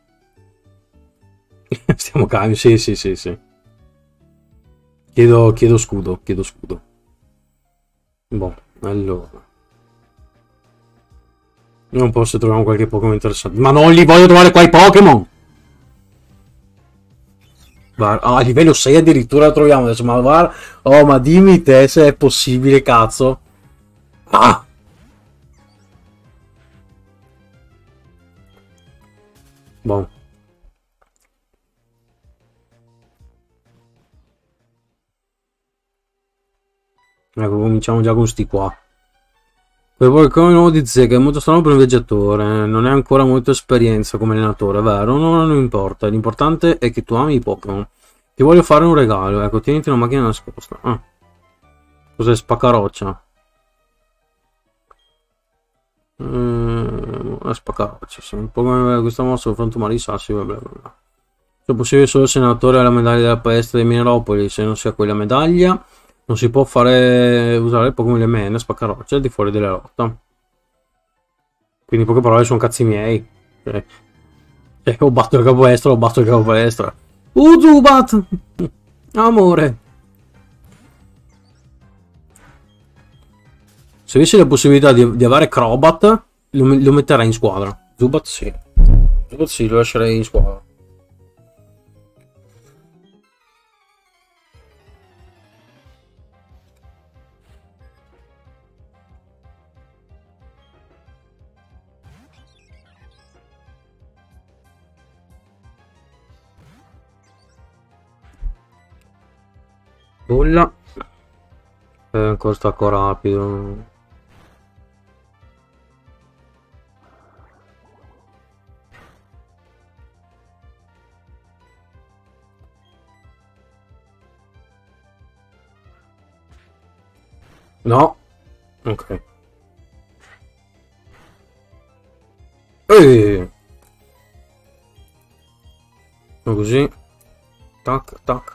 S1: Stiamo calmi, sì, sì, sì, sì. Chiedo, chiedo scudo, chiedo scudo. Boh, allora. Io un po' se troviamo qualche Pokémon interessante. Ma non li voglio trovare qua i Pokémon! Ah, a livello sei addirittura la troviamo adesso, ma guarda. Oh, ma dimmi te se è possibile, cazzo. Ah! Boh. Ecco, cominciamo già con sti qua. Quel Pokémon nuovo di Zega è molto strano per un viaggiatore, non è ancora molta esperienza come allenatore, vero? No, non importa, l'importante è che tu ami i Pokémon. Ti voglio fare un regalo, ecco, tieniti una macchina nascosta. Ah. Cos'è, spaccaroccia? Ehm, una spaccaroccia, sì. Un po' come questa mossa con frantumare i sassi, bla bla bla. Se possibile solo il senatore ha la medaglia della palestra di Mineropoli, se non si ha quella medaglia non si può fare usare Pokémon le mene, spaccaroccia al di fuori della lotta. Quindi in poche parole sono cazzi miei. Cioè, cioè o batto il capo estero o batto il capo palestra. Uh, Zubat! Amore! Se avessi la possibilità di, di avere Crobat, lo, lo metterei in squadra. Zubat sì. Zubat sì, lo lascerei in squadra. Bolla. È ancora stacco rapido. No. Ok. Ehi. Così. Tac, tac.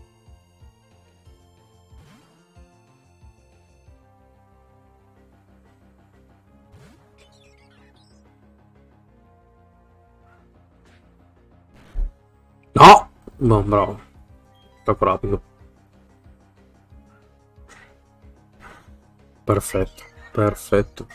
S1: No! Boh, bravo. Troppo rapido. Perfetto, perfetto.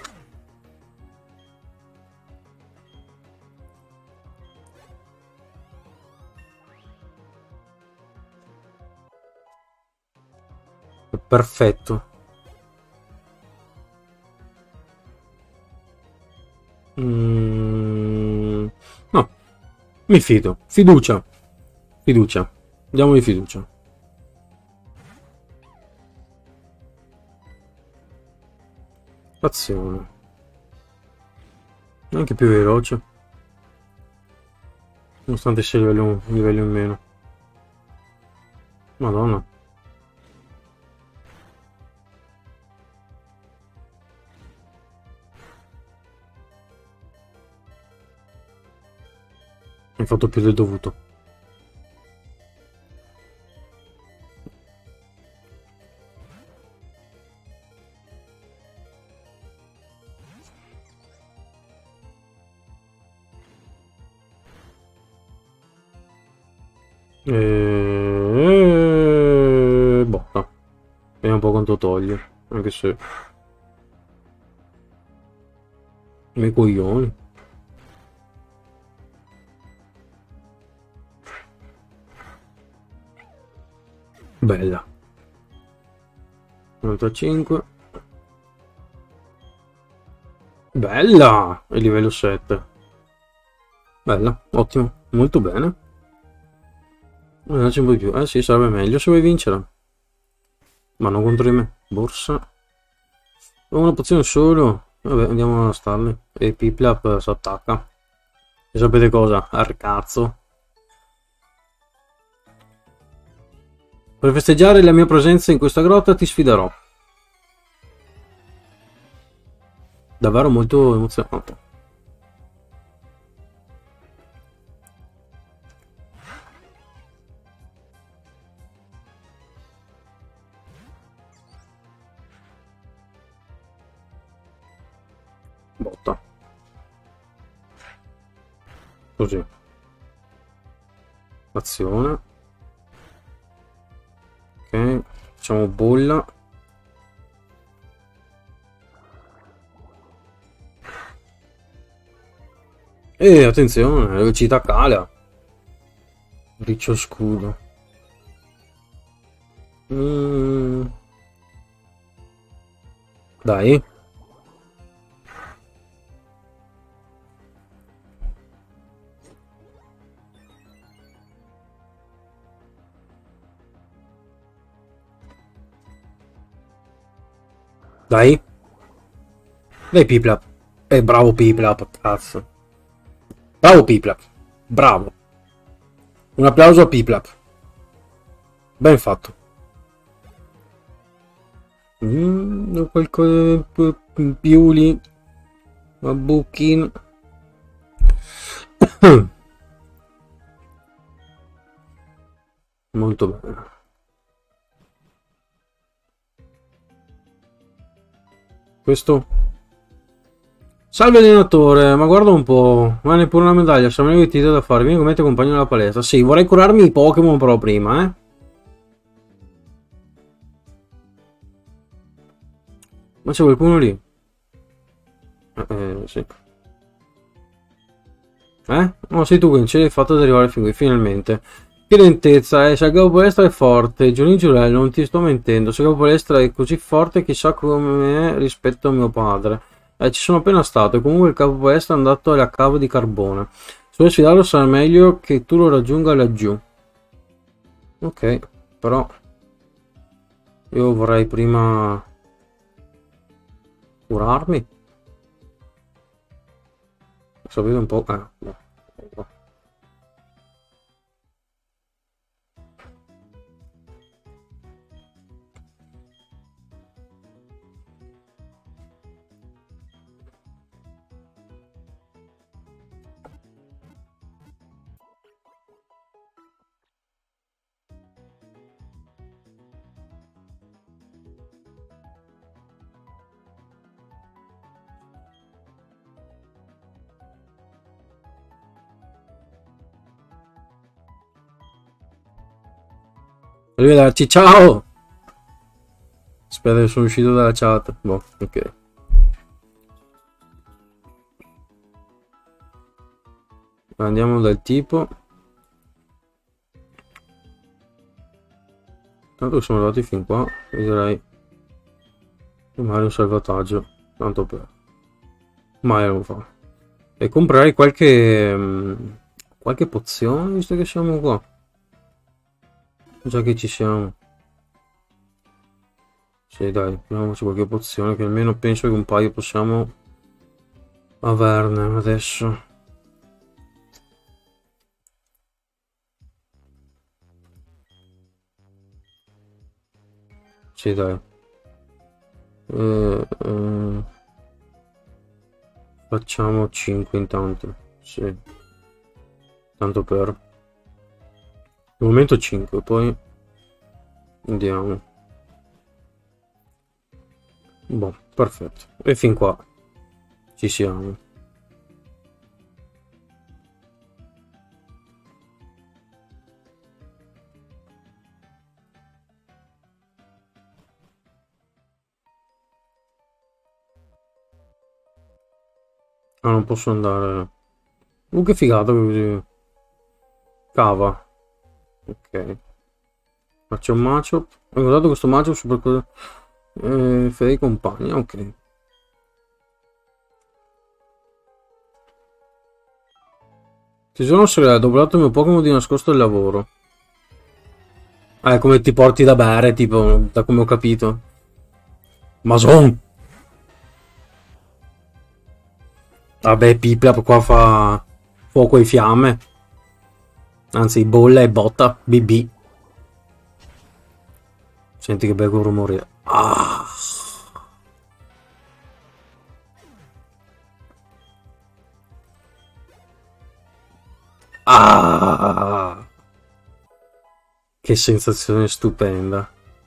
S1: Perfetto. Mm, no, mi fido. Fiducia. Fiducia. Diamogli fiducia. Azione. Anche più veloce. Nonostante sia livello, un livello in meno. Madonna. Hai fatto più del dovuto. E... botta. Vediamo un po' quanto toglie. Anche se... i miei coglioni. Bella. novantacinque. Bella! E livello sette. Bella, ottimo, molto bene. Andarci un po' di più. Eh sì, sarebbe meglio se vuoi vincere. Ma non contro di me. Borsa. Ho una pozione solo. Vabbè, andiamo a starli. E Piplap si attacca. E sapete cosa? Al cazzo. Per festeggiare la mia presenza in questa grotta ti sfiderò. Davvero molto emozionato. Botta. Così. Azione. Ok. Facciamo bolla. E attenzione, la velocità cala. Riccio scudo. Mm. Dai. Dai. Dai Piplap. Eh, bravo Piplap, cazzo. Bravo Piplap. Bravo. Un applauso a Piplap. Ben fatto. Mm, qualcosa più lì. A bucchino. Molto bene. Questo? Salve allenatore, ma guarda un po', ma neppure una medaglia, siamo divertiti da fare, vieni con me, ti accompagno alla palestra. Sì, vorrei curarmi i Pokémon però prima, eh. Ma c'è qualcuno lì? Eh, eh, sì. Eh? No, sei tu che non ce l'hai fatta ad arrivare fin qui, finalmente. Che lentezza, eh, se il capo palestra è forte, Giulio Giurello, non ti sto mentendo, se il capo palestra è così forte, chissà come è rispetto a mio padre. Eh, ci sono appena stato, e comunque il capo palestra è andato alla cava di carbone. Se vuoi sfidarlo sarà meglio che tu lo raggiunga laggiù. Ok, però... Io vorrei prima curarmi. Sapete un po'. Eh, no. Arrivederci, ciao! Aspetta che sono uscito dalla chat. Boh, ok. Andiamo dal tipo. Tanto che sono arrivati fin qua, direi magari un salvataggio, tanto per mai lo fa. E comprerei qualche mh, qualche pozione visto che siamo qua, già che ci siamo. Sì, dai, prendiamoci qualche pozione che almeno penso che un paio possiamo averne adesso. Sì, dai. Eh, eh, facciamo cinque intanto. Sì. Tanto per. Al momento cinque, poi andiamo. Boh, perfetto. E fin qua ci siamo. Ah, non posso andare. Uh, che figata così. Cava. Ok. Faccio un matchup. Ho guardato questo matchup super cosa. Eh, Fede compagni, ok. Ti sono segreto, ho doblato il mio Pokémon di nascosto al lavoro. Ah, è come ti porti da bere, tipo, da come ho capito. Mason! Vabbè, Pipla qua fa fuoco e fiamme. Anzi, bolla e botta. B B. Senti che bel rumore. Ah! Ah! Che sensazione stupenda.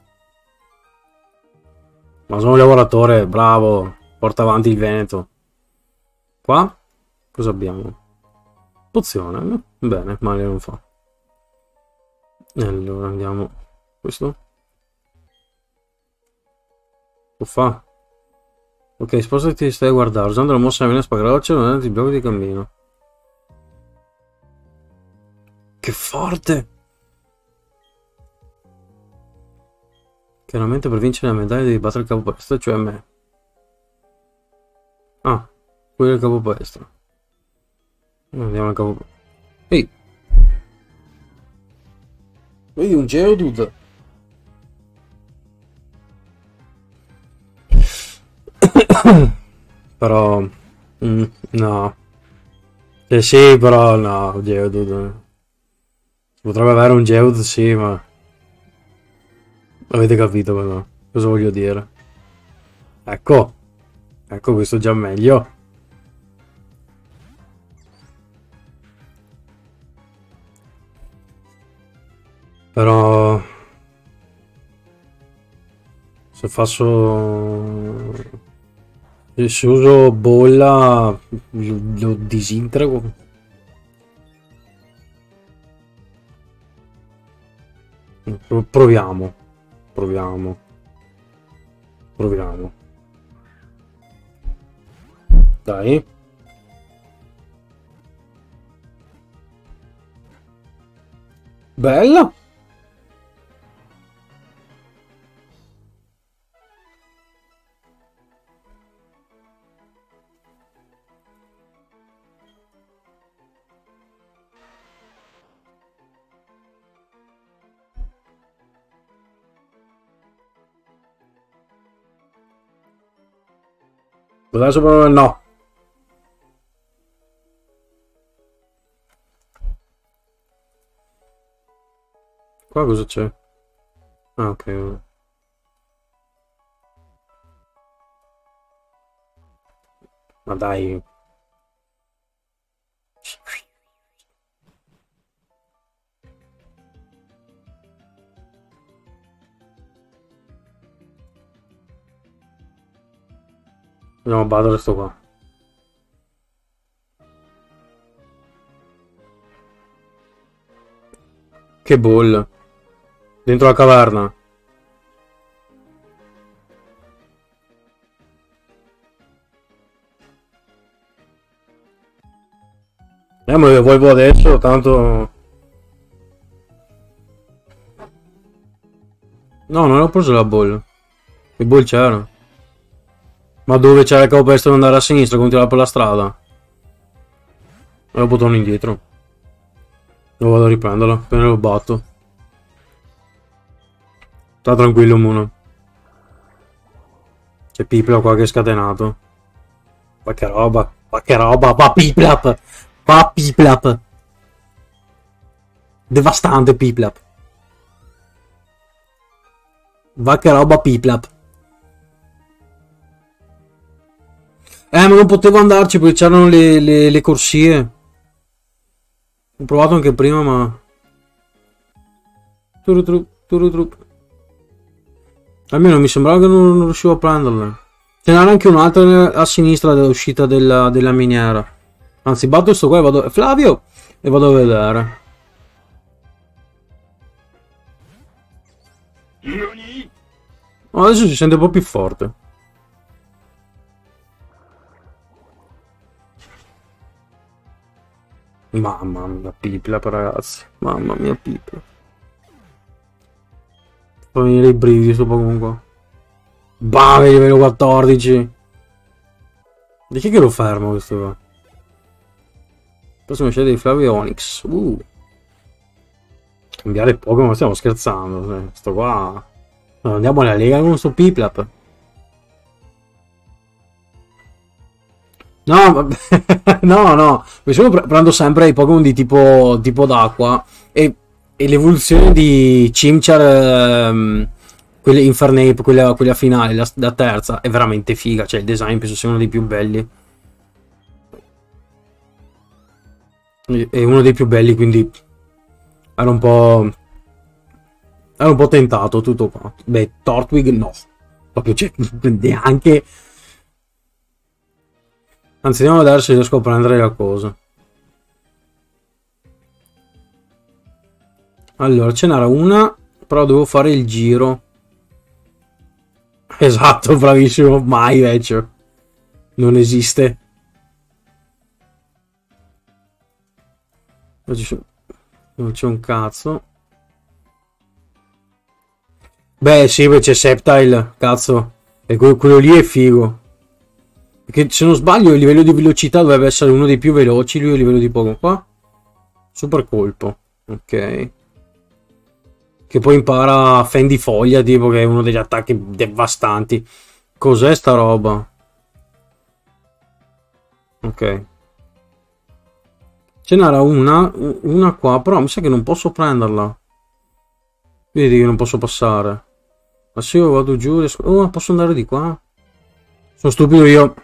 S1: Ma sono un lavoratore, bravo. Porta avanti il Veneto. Qua? Cosa abbiamo? Pozione. Bene, male non fa. Allora andiamo. Questo? Lo fa. Ok, spostati, stai a guardare. Usando la mossa meno spagaroccia, non è il blocco di cammino. Che forte! Chiaramente per vincere la medaglia devi battere il capo palestra, cioè me. Ah, quello è il capo palestra. Andiamo al capo. Ehi! Vedi un Geodude? Però. Mm, no. Eh sì, però no, Geodude. Potrebbe avere un Geodude, sì, ma. Avete capito cosa, cosa voglio dire? Ecco. Ecco, questo è già meglio. Però. Se faccio. Se uso bolla. Lo, lo disintegro. Proviamo. Proviamo. Proviamo. Dai. Bella. Adesso però no. Qua cosa c'è? Ah, ok. Ma dai. Andiamo a battere sto qua. Che ball. Dentro la caverna. Eh, ma vuoi voi adesso, tanto... No, non ho preso la ball. Il ball c'era. Ma dove c'era che ho perso di andare a sinistra, continuare per la strada? E dopo torno indietro. Lo vado a riprenderlo, appena lo batto. Sta tranquillo, Muno. C'è Pipla qua che è scatenato. Ma che roba, ma che roba, va Piplap! Va Piplap! Devastante Piplap. Va che roba Piplap. Eh, ma non potevo andarci perché c'erano le, le, le corsie. Ho provato anche prima, ma... Turutru, turutru. Almeno mi sembrava che non, non riuscivo a prenderle. Ce n'era anche un'altra a sinistra dell'uscita della, della miniera. Anzi, batto sto qua e vado... Flavio! E vado a vedere. Oh, adesso si sente un po' più forte. Mamma mia, Pipla, ragazzi. Mamma mia, Pipla. Fa venire i brividi sto Pokémon qua. Bave, livello quattordici. Di chi che lo fermo questo qua? Prossima scelta di Flavio Onyx. Uh. Cambiare Pokémon, stiamo scherzando. Sto qua. Andiamo alla Lega con sto Piplap. No, no, no. Io prendo sempre i Pokémon di tipo, tipo d'acqua. E, e l'evoluzione di Chimchar, ehm, quella Infernape, quella, quella finale, la, la terza, è veramente figa. Cioè, il design penso sia uno dei più belli. È uno dei più belli, quindi era un po'. Era un po' tentato tutto qua. Beh, Tortwig no. Proprio cioè, neanche. Anzi, andiamo a vedere se riesco a prendere la cosa. Allora, ce n'era una, però devo fare il giro. Esatto, bravissimo. Mai, invece. Non esiste. Non c'è un cazzo. Beh, sì, c'è Sceptile, cazzo. E quello, quello lì è figo. Perché se non sbaglio il livello di velocità dovrebbe essere uno dei più veloci, lui a livello di Pokémon qua. Super colpo. Ok. Che poi impara Fendi Foglia, tipo, che è uno degli attacchi devastanti. Cos'è sta roba? Ok. Ce n'era una, una qua, però mi sa che non posso prenderla. Vedi che non posso passare. Ma se io vado giù, riesco... Oh, posso andare di qua? Sono stupido io.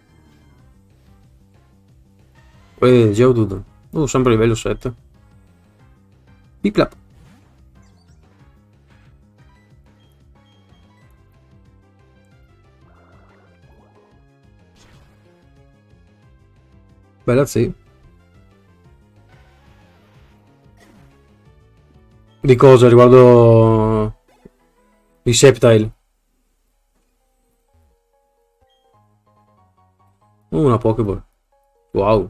S1: Eh, Geodude. Oh, sempre livello sette. Piclap. Bella sì. Di cosa? Riguardo... di Sceptile. Oh, una Pokéball. Wow.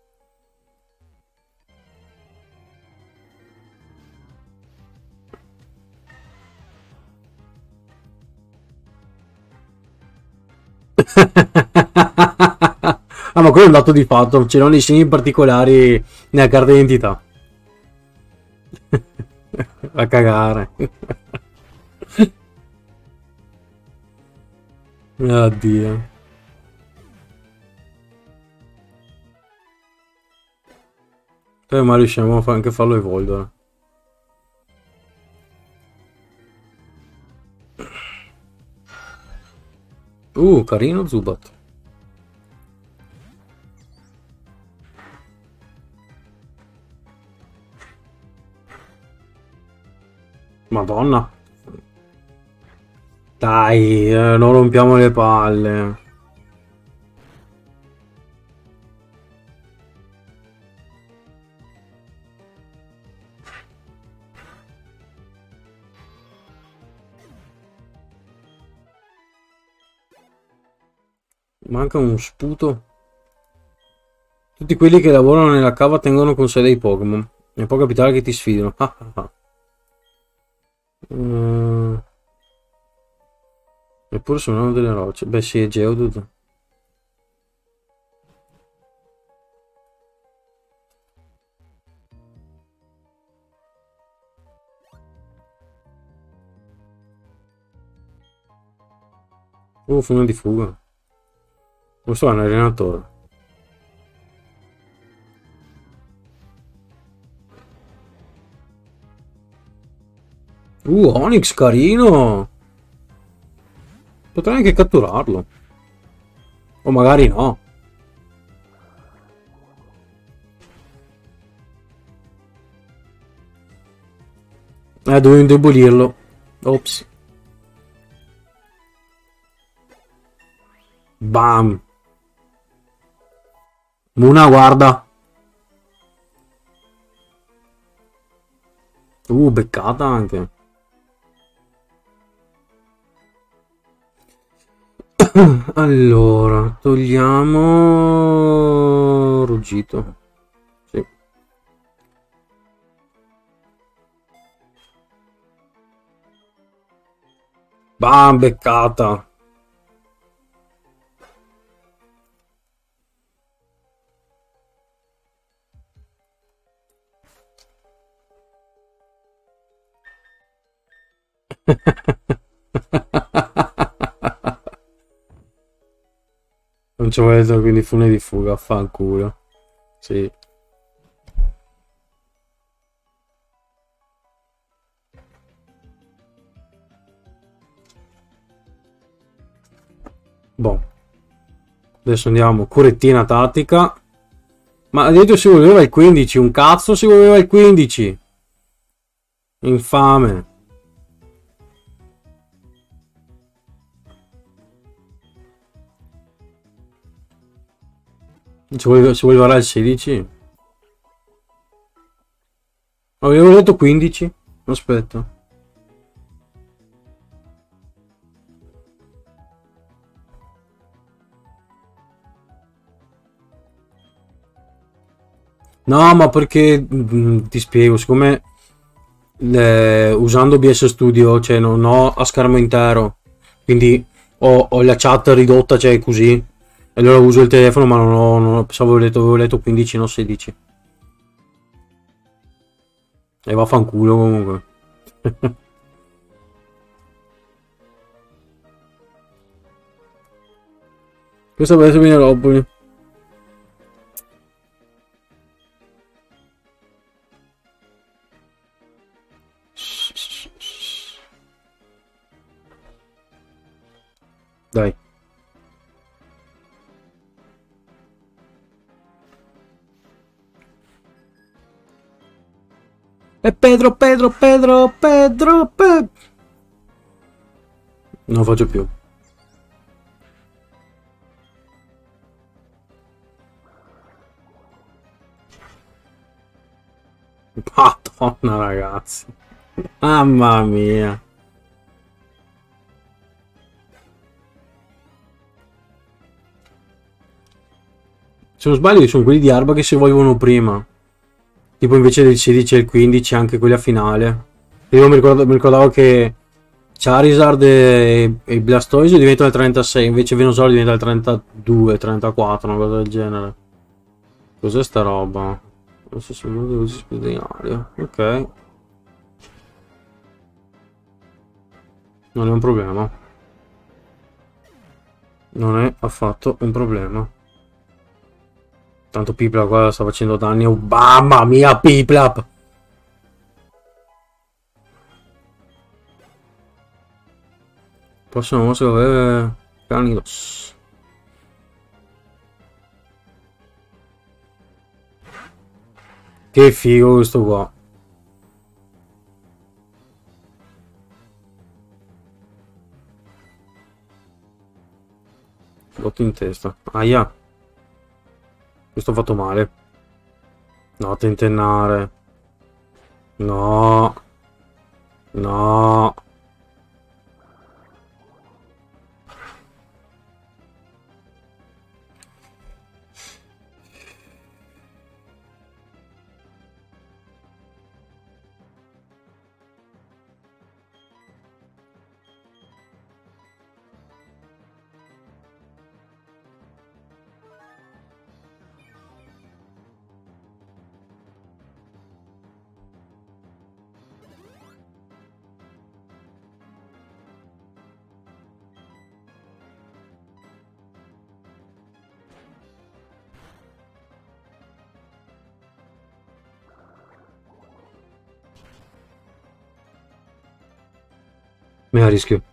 S1: Ah, ma quello è un dato di fatto, c'erano dei segni particolari nella carta d'identità. A cagare. Oddio. Eh, ma riusciamo a fa- anche a farlo evolvere. Uh, carino Zubat. Madonna. Dai, eh, non rompiamo le palle. Manca un sputo. Tutti quelli che lavorano nella cava tengono con sé dei Pokémon. E può capitare che ti sfidino. Ah, ah, ah. Mm. Eppure sono delle rocce. Beh sì, è Geodude. Uh, fune di fuga. Questo è un allenatore. Uh, Onix, carino! Potrei anche catturarlo. O magari no. Eh, dovevo indebolirlo. Ops. Bam. Muna, guarda. Uh, beccata anche. Allora, togliamo ruggito. Sì. Bam, beccata. Non ci vuole detto, quindi fune di fuga, fanculo. Sì. Boh. Adesso andiamo, curettina tattica. Ma addirittura si voleva il quindici, un cazzo si voleva il quindici. Infame. Ci voleva, ci voleva il sedici. Avevo detto quindici. Aspetta. No, ma perché mh, ti spiego, siccome eh, usando O B S Studio, cioè non ho a schermo intero, quindi ho, ho la chat ridotta, cioè così. E allora uso il telefono, ma non ho, non ho pensavo avevo letto, avevo letto quindici, non sedici. E vaffanculo comunque. Questa può essere Mineropoli. Dai. E Pedro, Pedro, Pedro, Pedro, Pedro. Non lo faccio più. Madonna ragazzi. Mamma mia. Se non sbaglio sono quelli di Arba che si evolvono prima. Tipo invece del sedici e il quindici anche quelli a finale. Io mi, ricordo, mi ricordavo che Charizard e, e Blastoise diventano il trentasei, invece Venusaur diventa il trentadue, trentaquattro, una cosa del genere. Cos'è sta roba? Adesso sono uno dei spedinario. Ok. Non è un problema. Non è affatto un problema. Tanto Piplup qua sta facendo danni. Oh, mamma mia, Piplup! Prossimo mostro avere Canidos. Che figo questo qua. Botto in testa. Aia. Questo ho fatto male. No, tentennare. No. No. Me la rischio.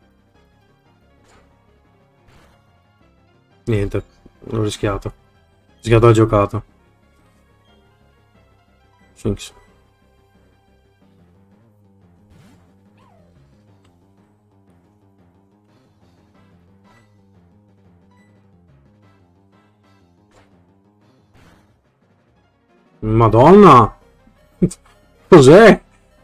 S1: Niente, l'ho rischiato. Rischiato la giocata. Sphinx. Madonna! Cos'è?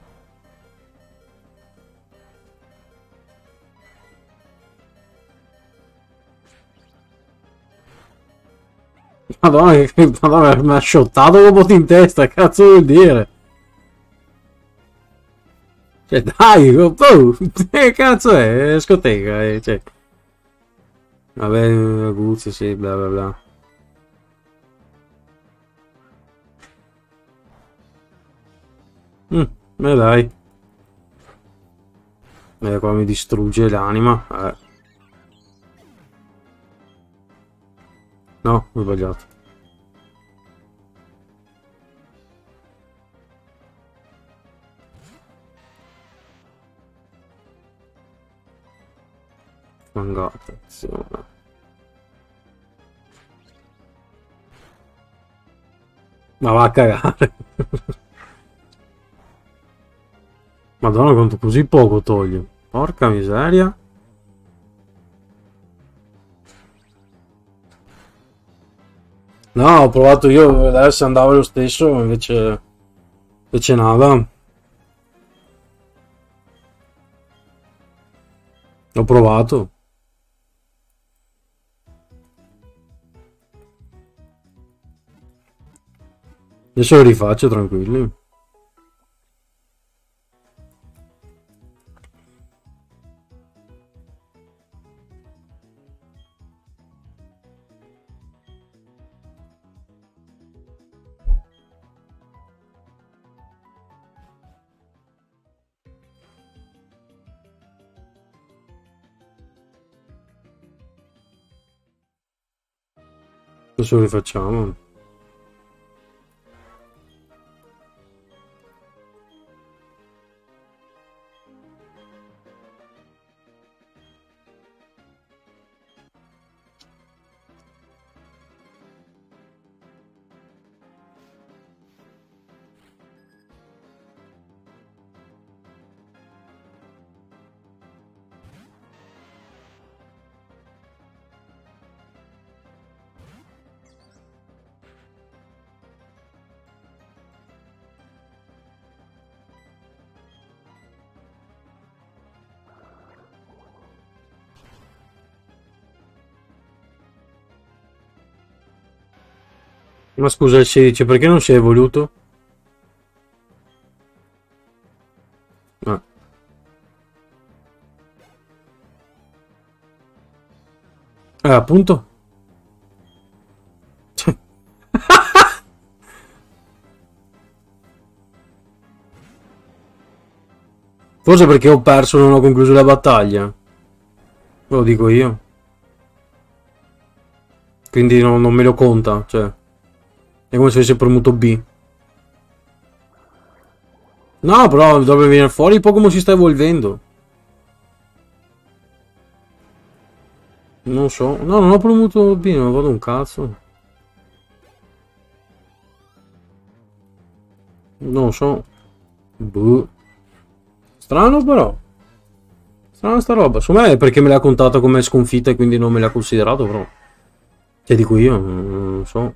S1: Madonna, Madonna, mi ha shottato un po' in testa, cazzo vuol dire? Cioè, dai, oh, che cazzo è? Scoteca, eh, cioè. Vabbè, aguzzi, sì, bla bla bla. Mm, e dai. Eh, qua mi distrugge l'anima. Eh. No, ho sbagliato. Manga, attenzione. Ma va a cagare. Madonna, quanto così poco toglie. Porca miseria. No, ho provato io a vedere se andava lo stesso, invece... Invece nada. Ho provato. Adesso lo rifaccio, tranquilli. Adesso lo rifacciamo. Ma scusa, il sedici, perché non si è evoluto? Ah. Eh, appunto. Forse perché ho perso e non ho concluso la battaglia. Lo dico io. Quindi no, non me lo conta, cioè. È come se avessi premuto B. No, però dovrebbe venire fuori il Pokémon si sta evolvendo. Non so. No, non ho premuto B, non vado un cazzo. Non so. Buh. Strano però. Strana sta roba. Secondo me è perché me l'ha contato come sconfitta e quindi non me l'ha considerato, però. Che dico io, non so.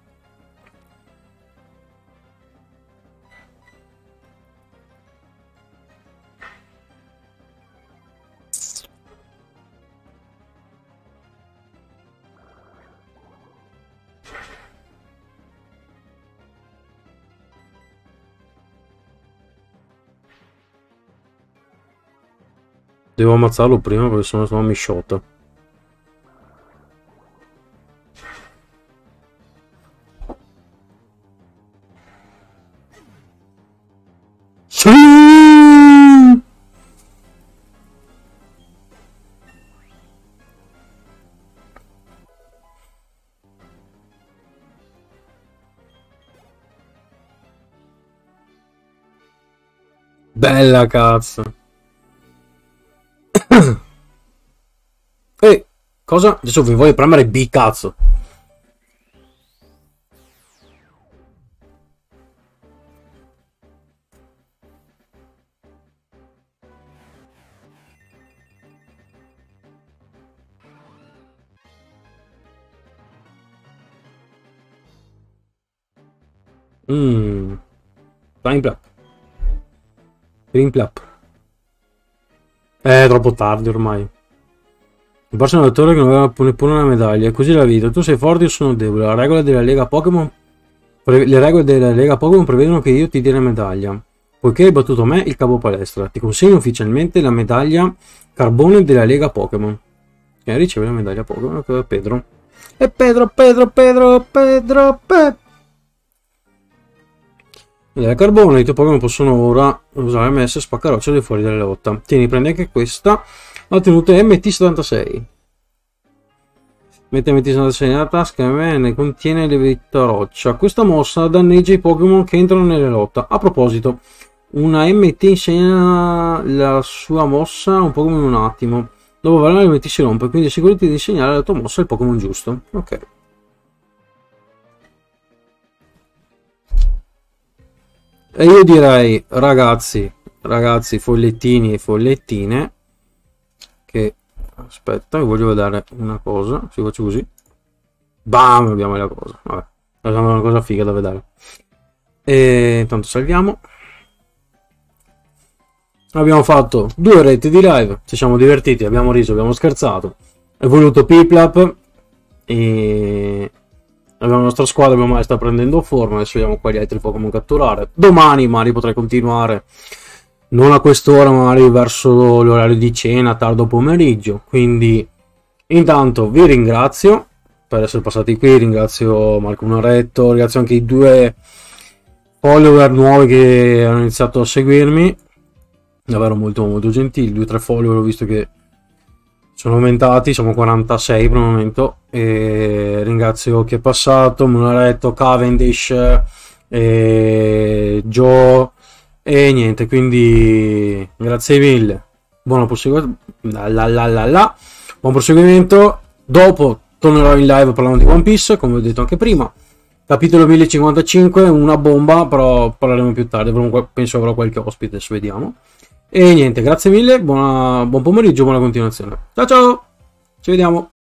S1: Devo ammazzarlo prima perché sennò no mi shot. Sì! Bella cazzo. Ehi, cosa? Adesso vi voglio premere B, cazzo. Mmm. Time plap. Green plap. È troppo tardi ormai. Il prossimo allenatore che non aveva neppure una medaglia. È così la vita. Tu sei forte, io sono debole. La regola della Lega Pokémon. Le regole della Lega Pokémon prevedono che io ti dia la medaglia. Poiché hai battuto me, il capo palestra. Ti consegno ufficialmente la medaglia carbone della Lega Pokémon. E riceve la medaglia Pokémon che è Pedro. E Pedro, Pedro, Pedro, Pedro, Pedro. Nella carbone i tuoi Pokémon possono ora usare M S spaccaroccio di fuori dalla lotta. Tieni, prendi anche questa. La tenuta M T settantasei. Mette M T settantasei nella tasca e ne contiene levetta roccia. Questa mossa danneggia i Pokémon che entrano nelle lotte. A proposito, una M T insegna la sua mossa a un Pokémon in un attimo. Dopo averla la M T si rompe, quindi assicurati di insegnare la tua mossa al Pokémon giusto. Ok. E io direi, ragazzi, ragazzi, follettini e follettine, che, aspetta, vi voglio vedere una cosa, se faccio così, bam, abbiamo la cosa, vabbè, è una cosa figa da vedere. E intanto salviamo. Abbiamo fatto due reti di live, ci siamo divertiti, abbiamo riso, abbiamo scherzato, è voluto Piplup e... la nostra squadra abbiamo sta prendendo forma. Adesso vediamo quali altri Pokémon catturare. Domani magari potrei continuare, non a quest'ora, magari verso l'orario di cena, tardo pomeriggio. Quindi intanto vi ringrazio per essere passati qui, ringrazio Marco Unaretto, ringrazio anche i due follower nuovi che hanno iniziato a seguirmi, davvero molto molto gentili. Due o tre follower ho visto che sono aumentati, siamo quarantasei per il momento. E ringrazio chi è passato, Munaretto, Cavendish, e Joe e niente, quindi grazie mille, buon proseguimento, la la la la la. Buon proseguimento. Dopo tornerò in live parlando di One Piece, come ho detto anche prima, capitolo mille cinquantacinque, una bomba, però parleremo più tardi, penso avrò qualche ospite, adesso vediamo. E niente, grazie mille, buona, buon pomeriggio, buona continuazione. Ciao ciao, ci vediamo.